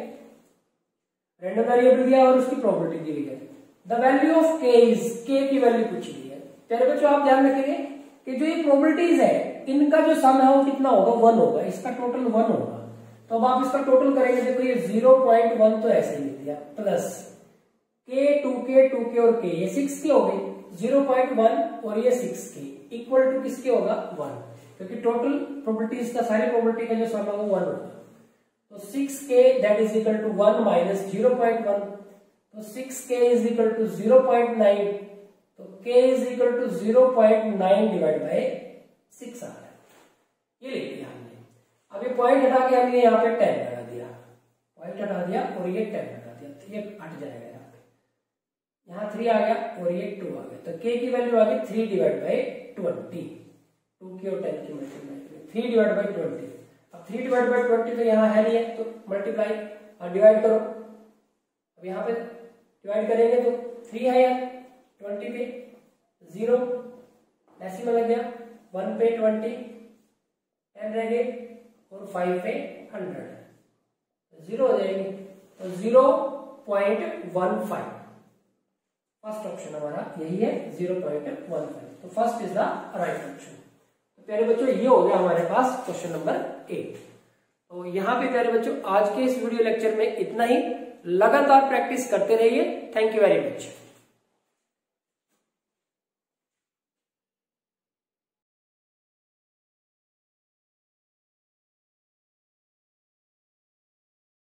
रैंडम वेरिएबल दिया और उसकी प्रोबेबिलिटी दी हुई है। The value of K is, K की वैल्यू पूछी गई है। प्यारे बच्चों आप ध्यान रखेंगे कि जो ये प्रोबेबिलिटीज है इनका जो सम है वो कितना होगा, वन होगा, इसका टोटल वन होगा। तो अब आप इसका टोटल करेंगे, देखो ये जीरो पॉइंट वन तो ऐसे ही लिख दिया, प्लस के, टू के, टू के और के, ये सिक्स के हो गए, जीरो पॉइंट वन और ये सिक्स के, इक्वल टू किसके होगा, वन, क्योंकि टोटल प्रोबेबिलिटीज का, सारी प्रोबेबिलिटी का जो सम है वो वन होगा। तो six K that is equal to one minus zero point one, तो six K is equal to zero point nine, तो K is equal to zero point nine divide by six आ रहा है, ये लिख दिया हमने। अब ये पॉइंट हटा के हमने यहाँ पे टेन लगा दिया, पॉइंट हटा दिया और ये टेन लगा दिया, तो ये हट जाएगा, यहाँ पे यहाँ थ्री आ गया और ये टू आ गया, तो के की वैल्यू आ गई three divide by twenty, two की और टेन की multiply, three divide by twenty. अब थ्री डिवाइड बाई ट्वेंटी तो यहाँ है नहीं है, तो मल्टीप्लाई और डिवाइड करो। अब यहाँ पे डिवाइड करेंगे तो थ्री है यार, ट्वेंटी पे जीरो, डेसिमल लग गया, वन पे ट्वेंटी, टेन रह गए और फाइव पे हंड्रेड, जीरो हो जाएंगे, तो zero point one five first option हमारा यही है, जीरो पॉइंट वन फाइव, तो first is the right option. तो प्यारे बच्चों ये हो गया हमारे पास क्वेश्चन नंबर एट। तो यहाँ पे प्यारे बच्चों आज के इस वीडियो लेक्चर में इतना ही। लगातार प्रैक्टिस करते रहिए। Thank you very much.